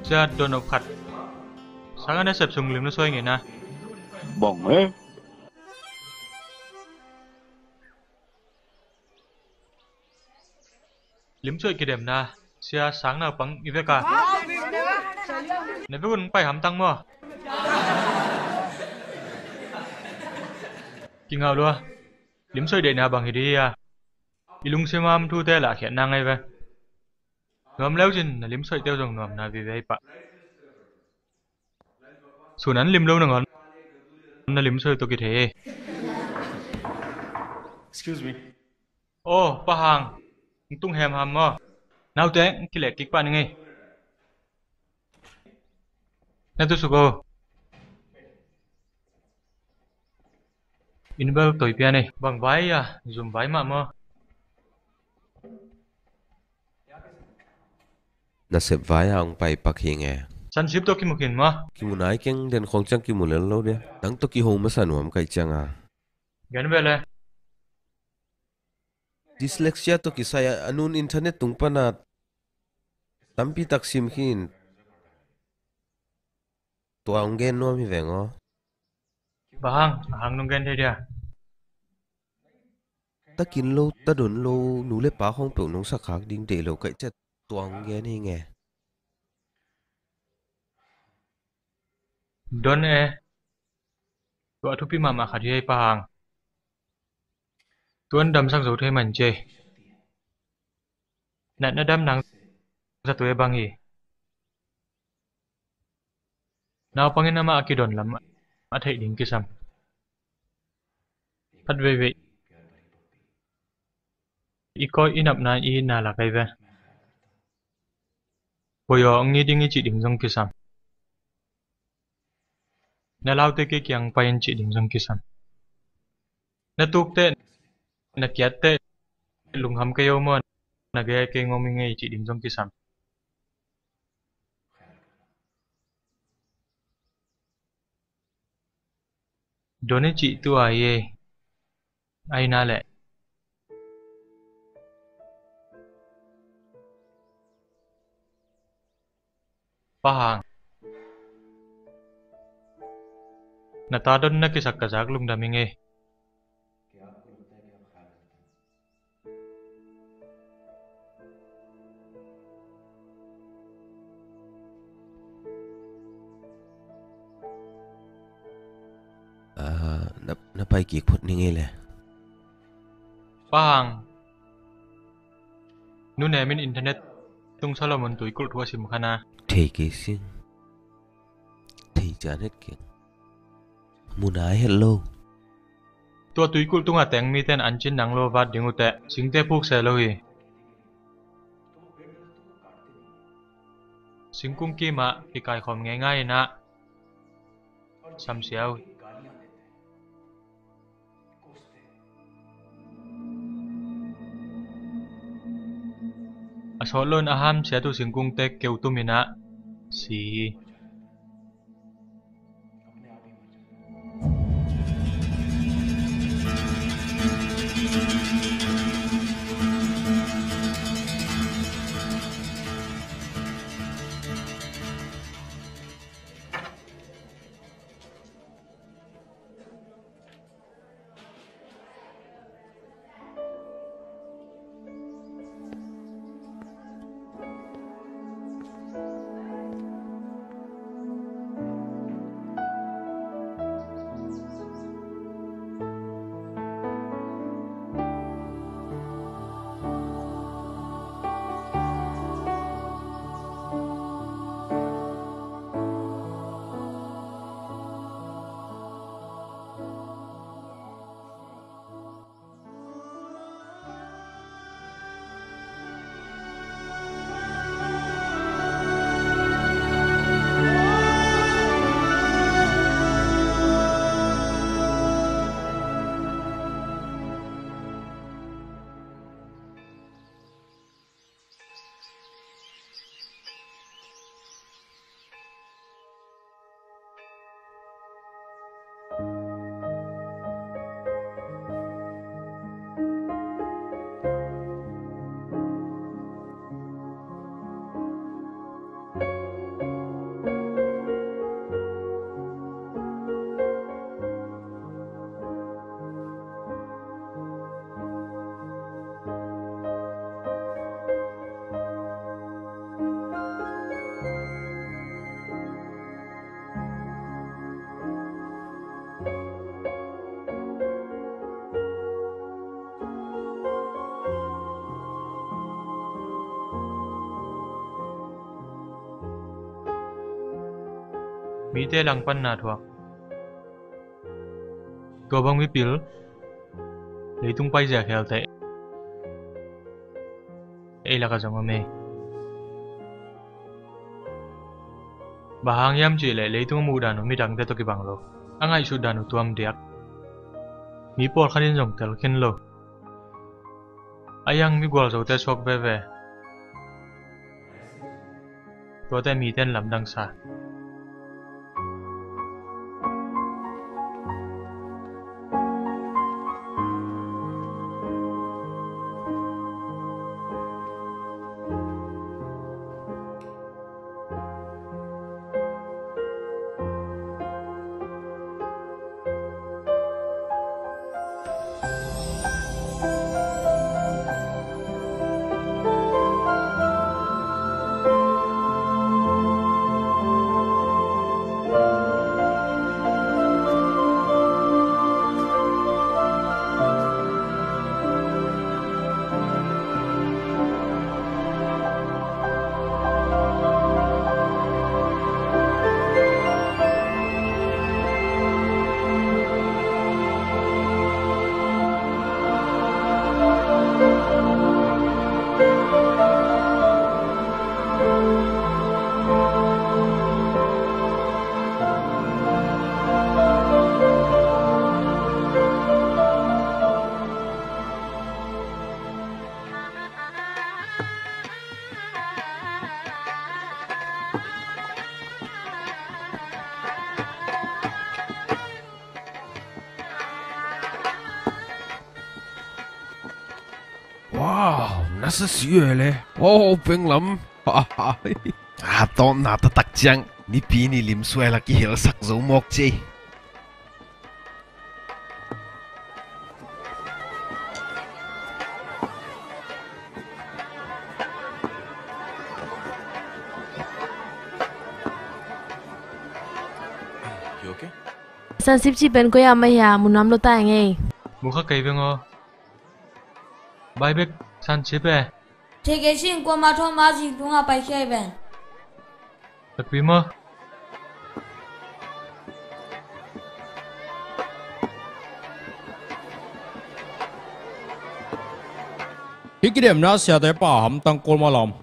cha đồn nộp khát sáng anh đã sập sùng lim nó xoay nghề na bỏng ấy lim xoay cái điểm na xia sáng nào bằng như vậy cả nếu biết phải hàm tăng mà kinh ngào luôn lim xoay để nào bằng gì à ilung xem am thu te là hiện năng ngay vậy ngầm léo trên là lim xoay tiêu dùng ngầm là vì vậy bạn xuống án lim lâu nè ngon là lim xoay tôi kia thế excuse me ô ba hàng tung hèm hàm mà nào thế cái lệ kích bạn ngay nè tôi sugo in bao tuổi bia này bằng váy à dùng váy mà na sep vai ang pai pakhi nge san sip to ki mukin ma ki munai keng den khong chang ki mulen lo de dang to ki ho ma sanuam kai changa gan vele dyslexia to ki saya anun internet tung pana tampi taksim hin to ang gen no mi vengo bang hang nong gen thế dia ta kin lo ta don lo nu le pa hong pe nong sak khak ding de lo kai chat tuang gen hi nge don e to thu pi mama khadi ai pa hang tuan đâm sang dấu thế mình chê nạn nó đâm nắng ra tuổi băng gì nào pangin nama akidon lam at hay ding kisam phát về vậy ikoi inap na i na la kai ve boyo ngi ding chi ding jong kisam na lao te ke kyang pain chi ding jong kisam na tuk te na kiat te lung ham kayo mo na ge ke ngomi ngai chi ding jong kisam doni chị tu ai na lệ pa hang na ta don na kisak kazak lung dami nge na pai ki phut ni nge le pa hang nu ne min internet tung salomon tui kul thua sim khana thei ki sin thei chan het ki munai hello tua tui kul tunga teng mi ten an chin nang lo wat dingu te singte phuk se lo hi singkum ki ma ki kai khom nge ngai na sam siao asolon aham sia tu singkung te keu tu mina si mi te lang pan na thuak tua bang mi pil leitung pai ja khel te ei la ka jong ame bahang yam chi le leitung mu dan mi dang te to ki bang lo angai su dan tuam diak mi por khanin jong tel khin lo ayang mi gwal zo te sok ve ve tua te mi ten lam dang sa Wow, nasa siya le. Oh, peng lam. Aton na tatakjang ni pini lim suela ki hel sak zo mok che. San sip chi ben ko ya ma ya munam lo ta nge. Mukha kai vengo. Bai bek san chipe. Thege shin ko ma tho ma ji tunga pai khai ben. Takpi mo. Cái điểm nó sẽ tới bảo hầm tăng côn mà lòng.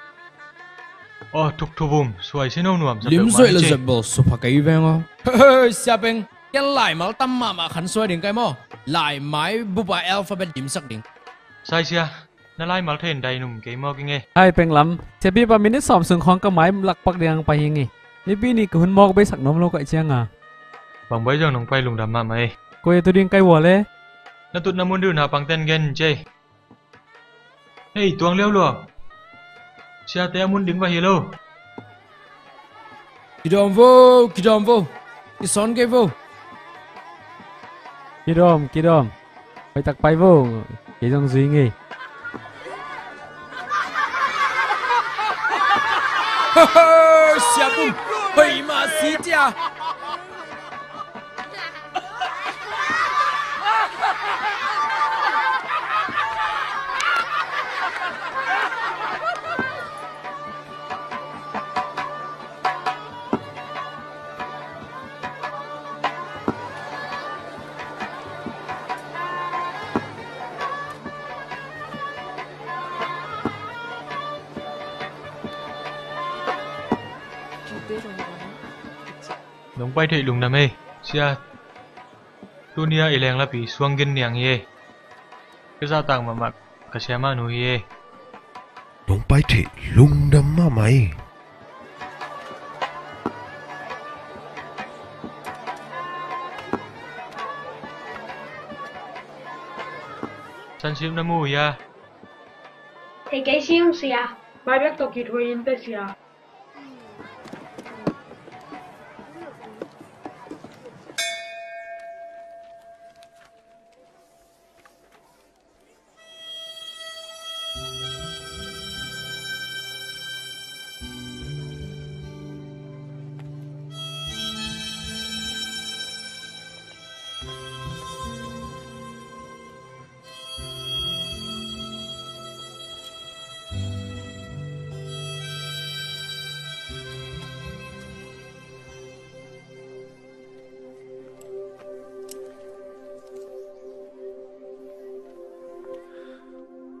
Thuk thu bùm, xoay xin ông nuông. Liếm xoay là giật bầu sụp hạ cái vang không? Xà bèn, cái lại mà tâm mà khẩn xoay đến cái mò. Lại mãi búp bà alphabet điểm sắc đến. Sai xia, nó lại mal thêm đầy nụm cái mò cái nghe. Ai bèn lắm, sẽ biết ba minute sòng sừng khoang cái máy lạc bạc đèn bay hình nghe. Nếu bị này cứ hôn mò bây sắc nôm lâu cái chiang à. Bằng bây giờ nông bay lùng đầm mà mày. Cô ấy tôi điên cái vỏ lẽ. Nó tụt nằm muốn đưa nào bằng tên gen chơi. Hey, tuang leo lùa. Xia té muốn đứng vào hello. Kỳ đom vô. Cái son cái vô. Kỳ đom. Phải tắc bay vô. Cái dòng duy nghỉ. Xia bùm. Hãy mà xí chà. Nông bay thầy lùng nằm ê. Xia. Tu nia ileng la pi suang gen niang ye. Cái giao tàng mà mặc cả xe mà nuôi ye. Nông bay thầy lùng đâm mà mày. San sim namu ya. Thầy cái siêu xìa. Bài biết tôi kịp hồi in tới xìa.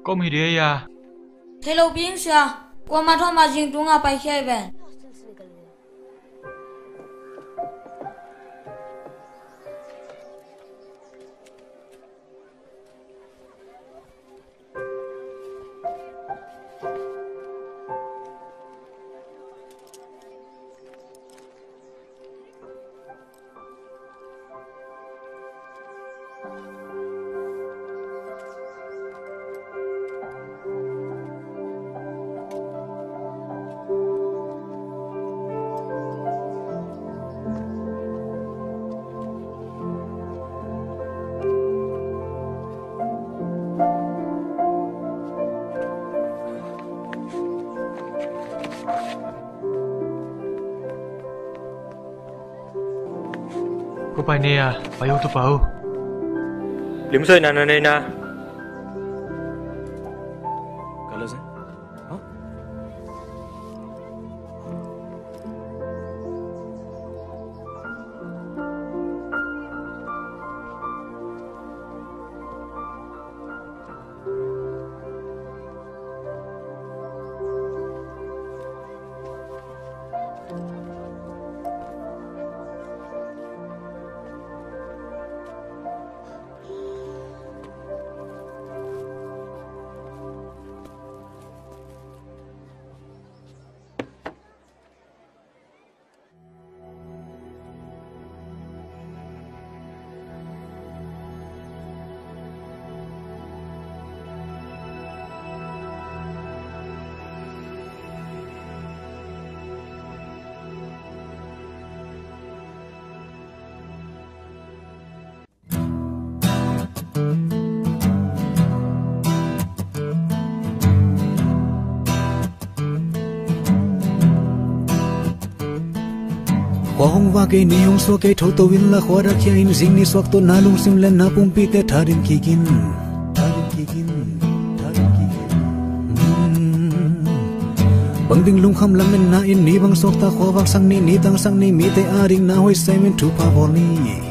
có mi đi à thế lâu biến sao qua mà thôi mà riêng chúng ta phải khai về có phải nè à phải yêu tôi bảo liếm rơi nè nè nè nè Qua hong va ke ni hong so ke tho to win la khwa ra khya in jing ni swak to na lung sim len na pum pi te tharin kikin bang ding lung kham lam men na in ni bang sok ta khwa wak sang ni tang sang ni mi te a ring na hoi sai men thu pa boli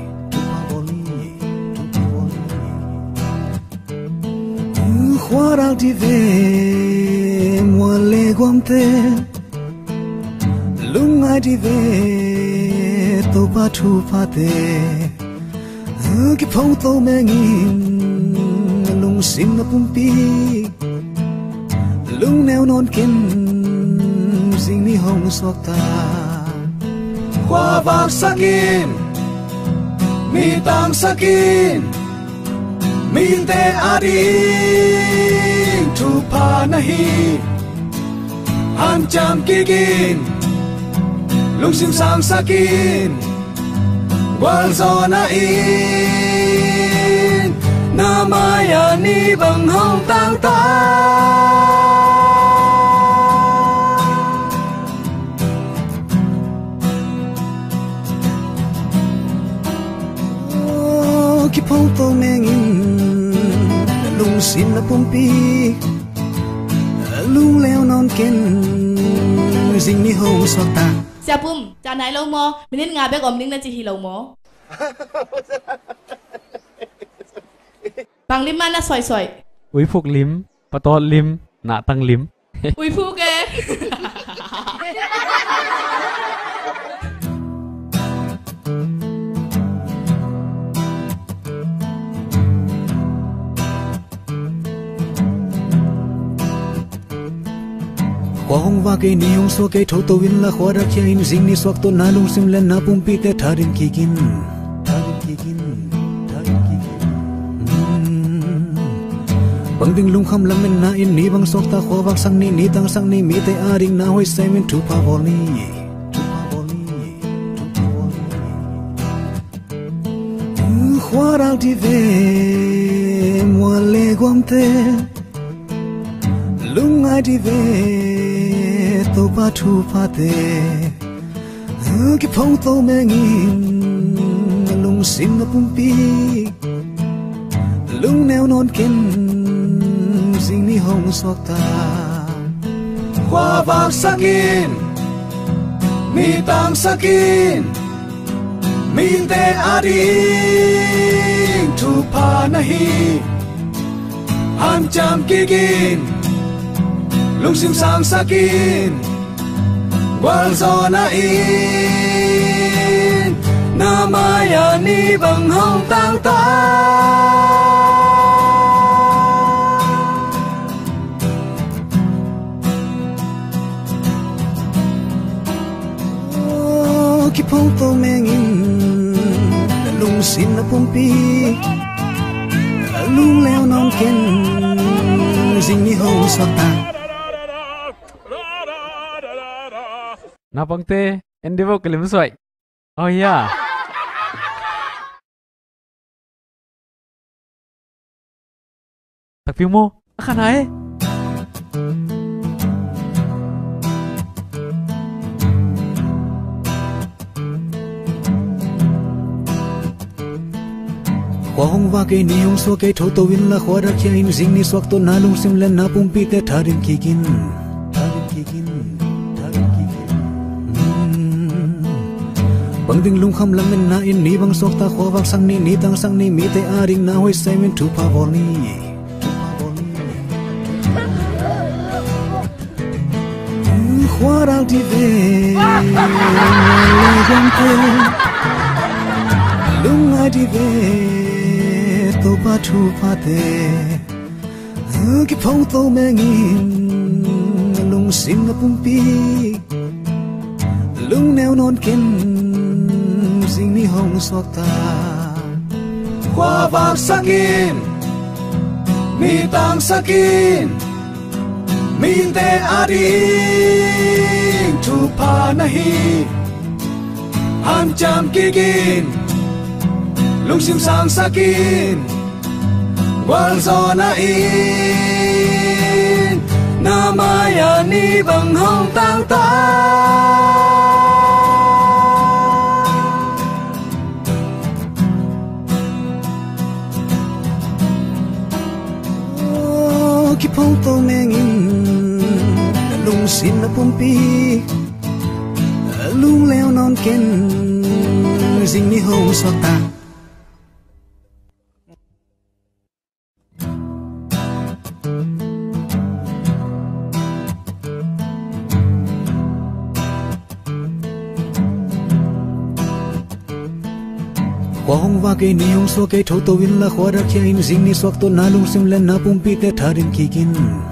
khwa ra ti ve mo le gwam te lung ai ti ve to pa thu pa te ki phong to me ngin lung sim na pum pi lung neo non ken sing ni hong sok ta khwa bak sakin mi tang sakin mi te ading thu pa na hi han cham kikin lung sim sang sakin wal zona in na maya ni bang hong tang ta ki phong to mengin lung sim na pumpi lung leo non ken sing ni hong sok ta Sia pum, cha nai lâu mò, mình nên ngà bé gồm ninh là chỉ hi lâu mò. Bằng lim mana soi soi. Ui phục lim, patot lim, nạ tăng lim. Ui phục ke. Qua hong va ke ni hong so ke tho to win la khwa ra khya in jing ni swak to na lung sim len na pum pi te tharin kikin bang ding lung kham lam men na in ni bang sok ta khwa wak sang ni tang sang ni mi te a ring na hoi sai men thu pa boli khwa ra ti ve mo le gwam te lung ai ti ve to pa thu pa te ki phong to me ngin lung sim na pum pi lung neo non ken sing ni hong sok ta khwa bak sakin mi tang sakin mi te ading thu pa na hi han cham kigin lung sim sang sakin wal zona in namaya ni bang hong tang ta ki phong to mengin lung sim na pumpi lung leo non ken jing ni ho sakta na pangte endevo kelim soi oh ya tak filmo akan ai Hoa hong va ke ni hong so ke tho to win la khwa ra kya in jing ni swak to na lung sim len na pum pi te tharin kikin bang ding lung kham lam na in ni bang sok ta khwa wak sang ni tang sang ni mi te a ring na hoi sai min thu pa bol ni khwa ra ti ve lung te lung a ti ve to pa thu pa te ki phong to mengin lung sim na pum pi lung neo non ken jing ni hong sok ta khwa vak sakin mi tang sakin mi te ading thu pa nahi han cham kigin lung sim sang sakin wal zona in namaya ni bang hong tang ta ki phong to mengin lung sim na pumpi lung leo non ken jing ni hong sok ta Hoa hong va ke ni hong so ke tho to win la khwa ra kya in jing ni swak to na lung sim len na pum pi te tharin kikin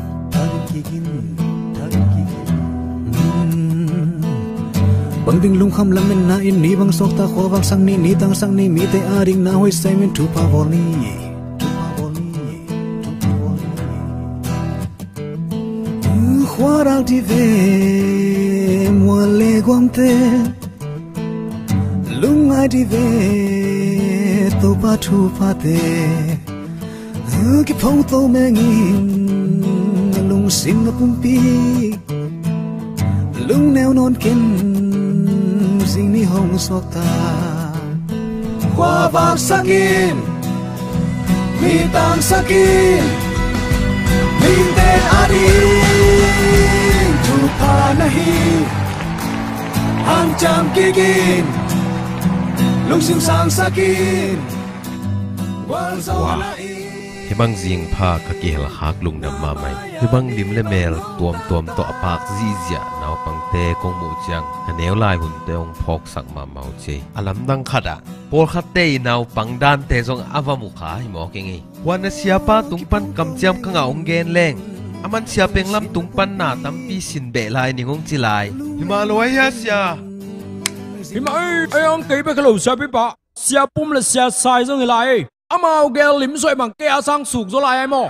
bang ding lung kham lam na in ni bang sok ta khwa wak sang ni tang sang ni mi te a ring na hoi sai min thu pa bol ni khwa ra ti ve mo le gwam te lung a ti ve to pa thu pa te ki phong to mengin lung sim na pum pi lung neo non ken jing ni hong sok ta khwa vak sakin mi tang sakin mi te ading thu pa nahi han cham kigin lung sim sang sakin wal zona hebang jing pha ka ki hel khak lung nam ma mai hebang lim le mel tuam to apak ji zia naw pangte kong mu chang aneu lai hun te ong phok sak ma mau che alam dang khada por khatte naw pangdan te jong awamu kha hi mo kengi wan siapa tungpan kamjam kanga ong gen leng aman sia penglam tungpan na tampi sin be lai ni ngong chilai himalaya sia hima ai ang kei be khalo sa pi pa sia pum la sia sai jong lai amao gel lim soi bằng ke sang suk zo lai ai mo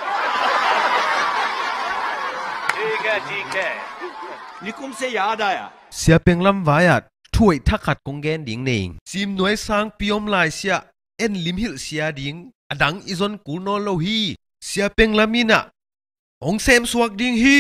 ठीक है निकुम से याद आया sia penglam vayat thui thakat kong gen ding ning sim noi sang piom lai sia en lim hil sia ding adang izon ku no lo hi sia penglamina ong sem suak ding hi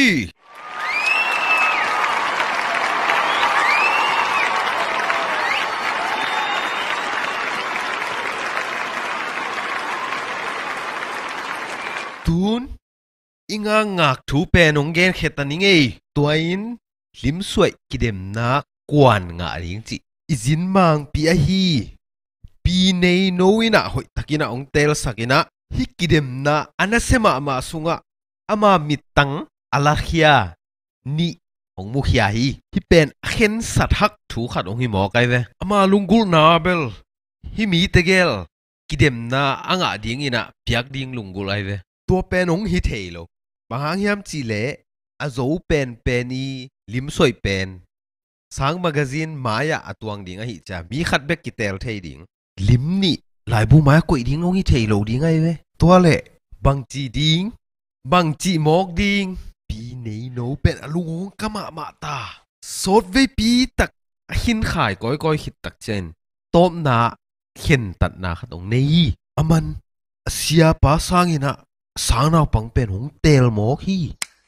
tun inga ngak thu pe nong gen khetaning ei tuain lim suai kidem na kwan nga ring chi izin mang pi a hi pi nei noina hoi takina ong tel sakina hi kidem na anasema ma sunga ama mitang alakhia ni ong mu khia hi pen khen sat hak thu khat ong hi mo kai ve ama lungul na bel hi mi tegel kidem na anga ding ina piak ding lungul ai ve to pen ong hi theilo bahang hiam chi le azo pen peni lim soi pen sang magazine maya atuang ding a hi cha mi khat bek kitel thei ding lim ni lai bu ma koi ding ong hi theilo ding ai ve to le bang chi ding bang chi mok ding pi nei no pen alung kama ma ta sot ve pi tak hin khai koi koi hit tak chen tom na khen tat na khatong nei aman sia pa sangina sang naw pang pen hong tel mok hi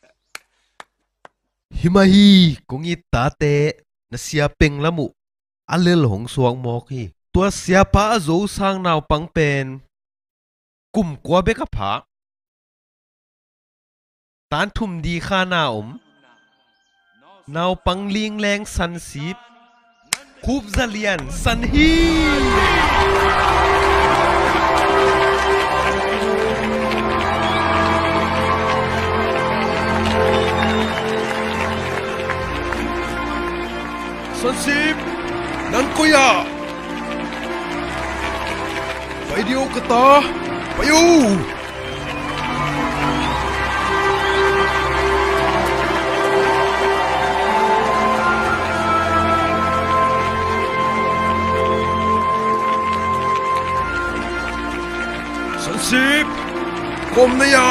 hima hi kongi ta te na sia peng lamu alel hong suang mok hi tua sia pa zo sang naw pang pen kum kwa be ka pha tan thum di kha na naw pang ling leng san sip khup zalian san hi san sip nan koya pai dio kata payu Sip, kom na ya.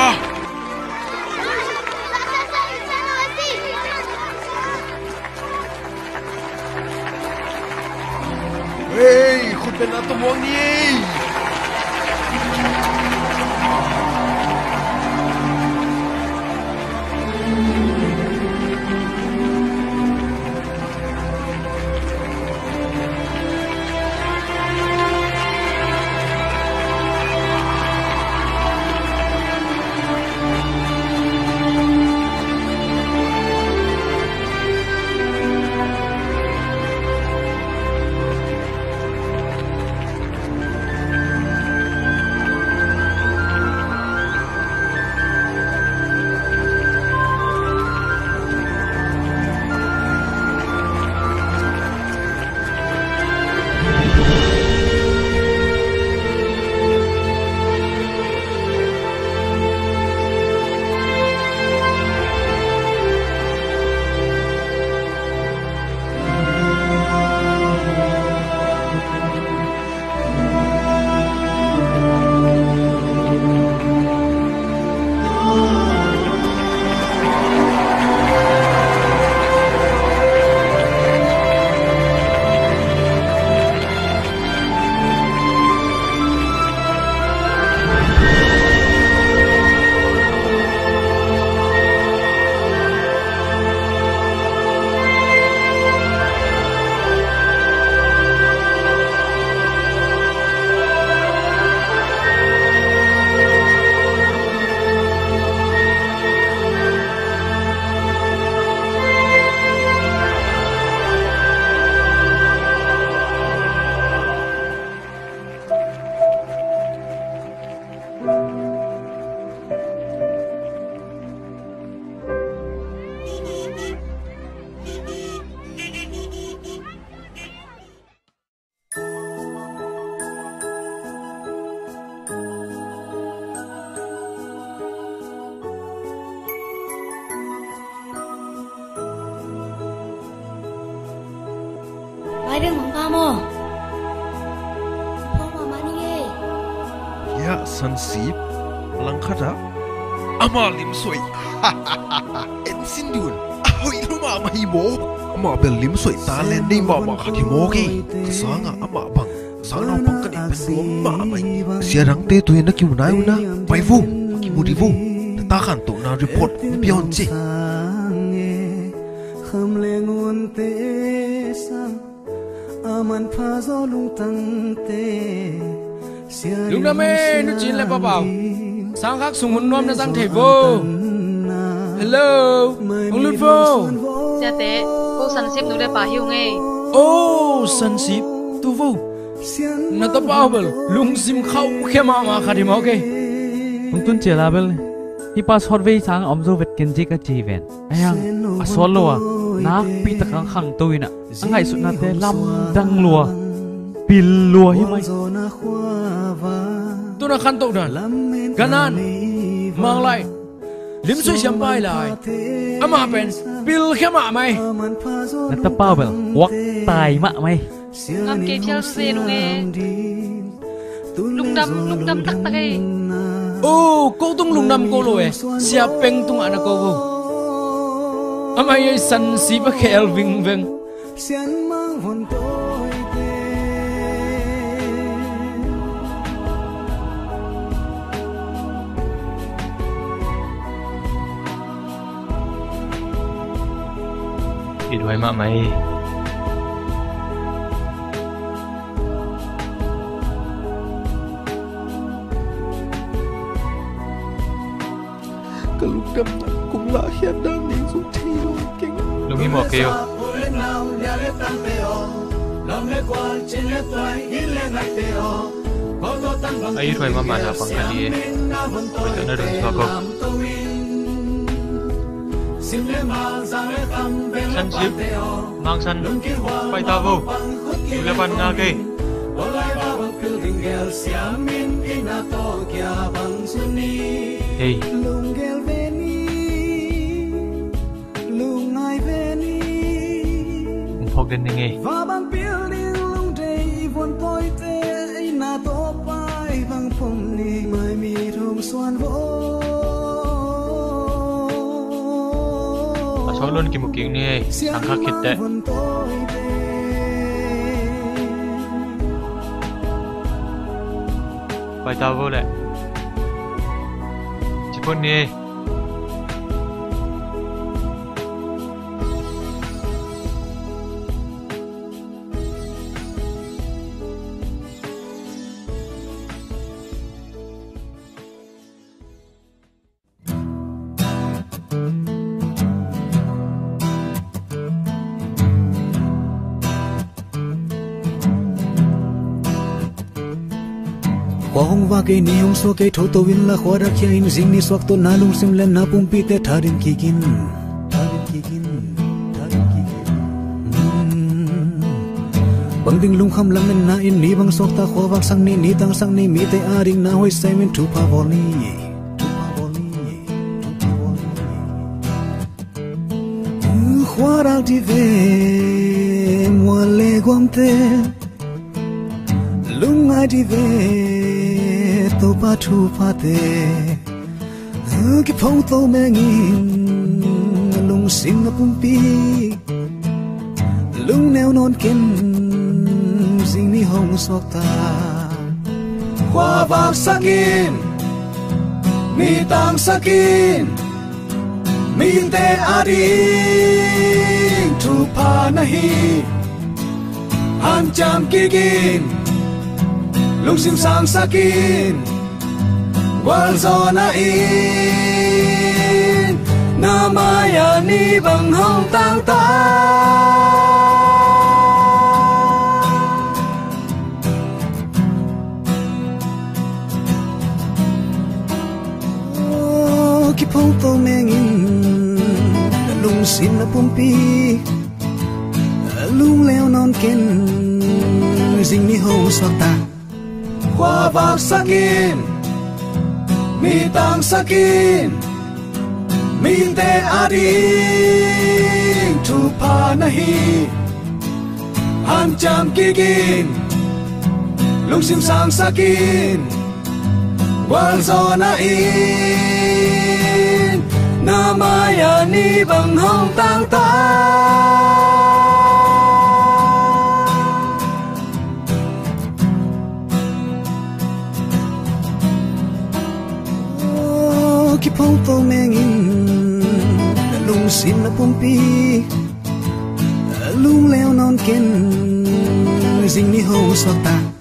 Hey, khut ben na tumong ni. Bài đừng mong ca mò. Phong mà mà đi nghe. Ya san sip lang khata ama lim soi. En sin dun. Ahoi luma ma hi mo. Ama bel lim soi ta len nei ma ma khati mo ki. Sanga ama bang. Sang nau pang ka ni pen duam ma mai. Sia rang te tu na kiu nai una. Pai vu. Ki mu di vu. Ta khan to na report pion che. Kham le ngon te sang aman pha zo lung tang te lung na me nu chin le pa pao sang khak sung hun nom na sang thei vô hello ông lut vô Dạ tế cô sẵn xếp nu để bà hiu nghe ô sẵn xếp tu vô na ta bao bel lung sim khau khema ma khadi mo ke ông tuân chia là bên hi pas hot vei sang om zo vet kenji ka chi ven ayang asol lo na pi ta kang khang tôi na angai su na te lam dang lua pil lua hi mai tu na khan to dan ganan mang lại lim sui siam pai lại ama pen pil khema mai na ta pa bel wak tai ma mai ngam ke phial se nu nge lung dam tak tak ai ô cô tung lung nam cô lôi siap peng tung ana cô ama ye san si ba khel ving veng ít hoài mà mày cái lúc đâm cũng là hiện đang nhìn xuống thi đôi kính lúc đi mò kêu ai ít hoài mà là bằng cái gì bây giờ nó đừng cho cô săn ship mang săn bay ta vô le ban nga ke hey phok den nghe số luôn kì một kiện này thằng khác khít đấy bài tao vô lại chỉ con nè Hong wa ke ni hong so ke tho to win la khwa ra khia in jing ni swak to na lung sim len na pum pi te tharin kikin bang ding lung kham lam na in ni bang sok ta khwa wak sang ni tang sang ni mi te a ring na hoi sai min thu pa boli khwa ra ti ve mo le gwam te lung ai ti ve to pa thu pa te ki phong to me ngin lung sim na pum pi lung neo non ken jing ni hong sok ta kwa vak sakin mi tang sakin mi te ading thu pa na hi han cham kigin lung sim sang sakin wal zona in namaya ni bang hong tang ta ki phong to mengin lung sim na pumpi lung leo non ken jing ni hong sok ta kwa vak sakin mi tang sakin mi te ading thu pa na hi han cham kigin lung sim sang sakin wal zona in namaya ni bang hong tang ta ki phong to mengin lung sim na pumpi lung leo non ken jing ni ho sok ta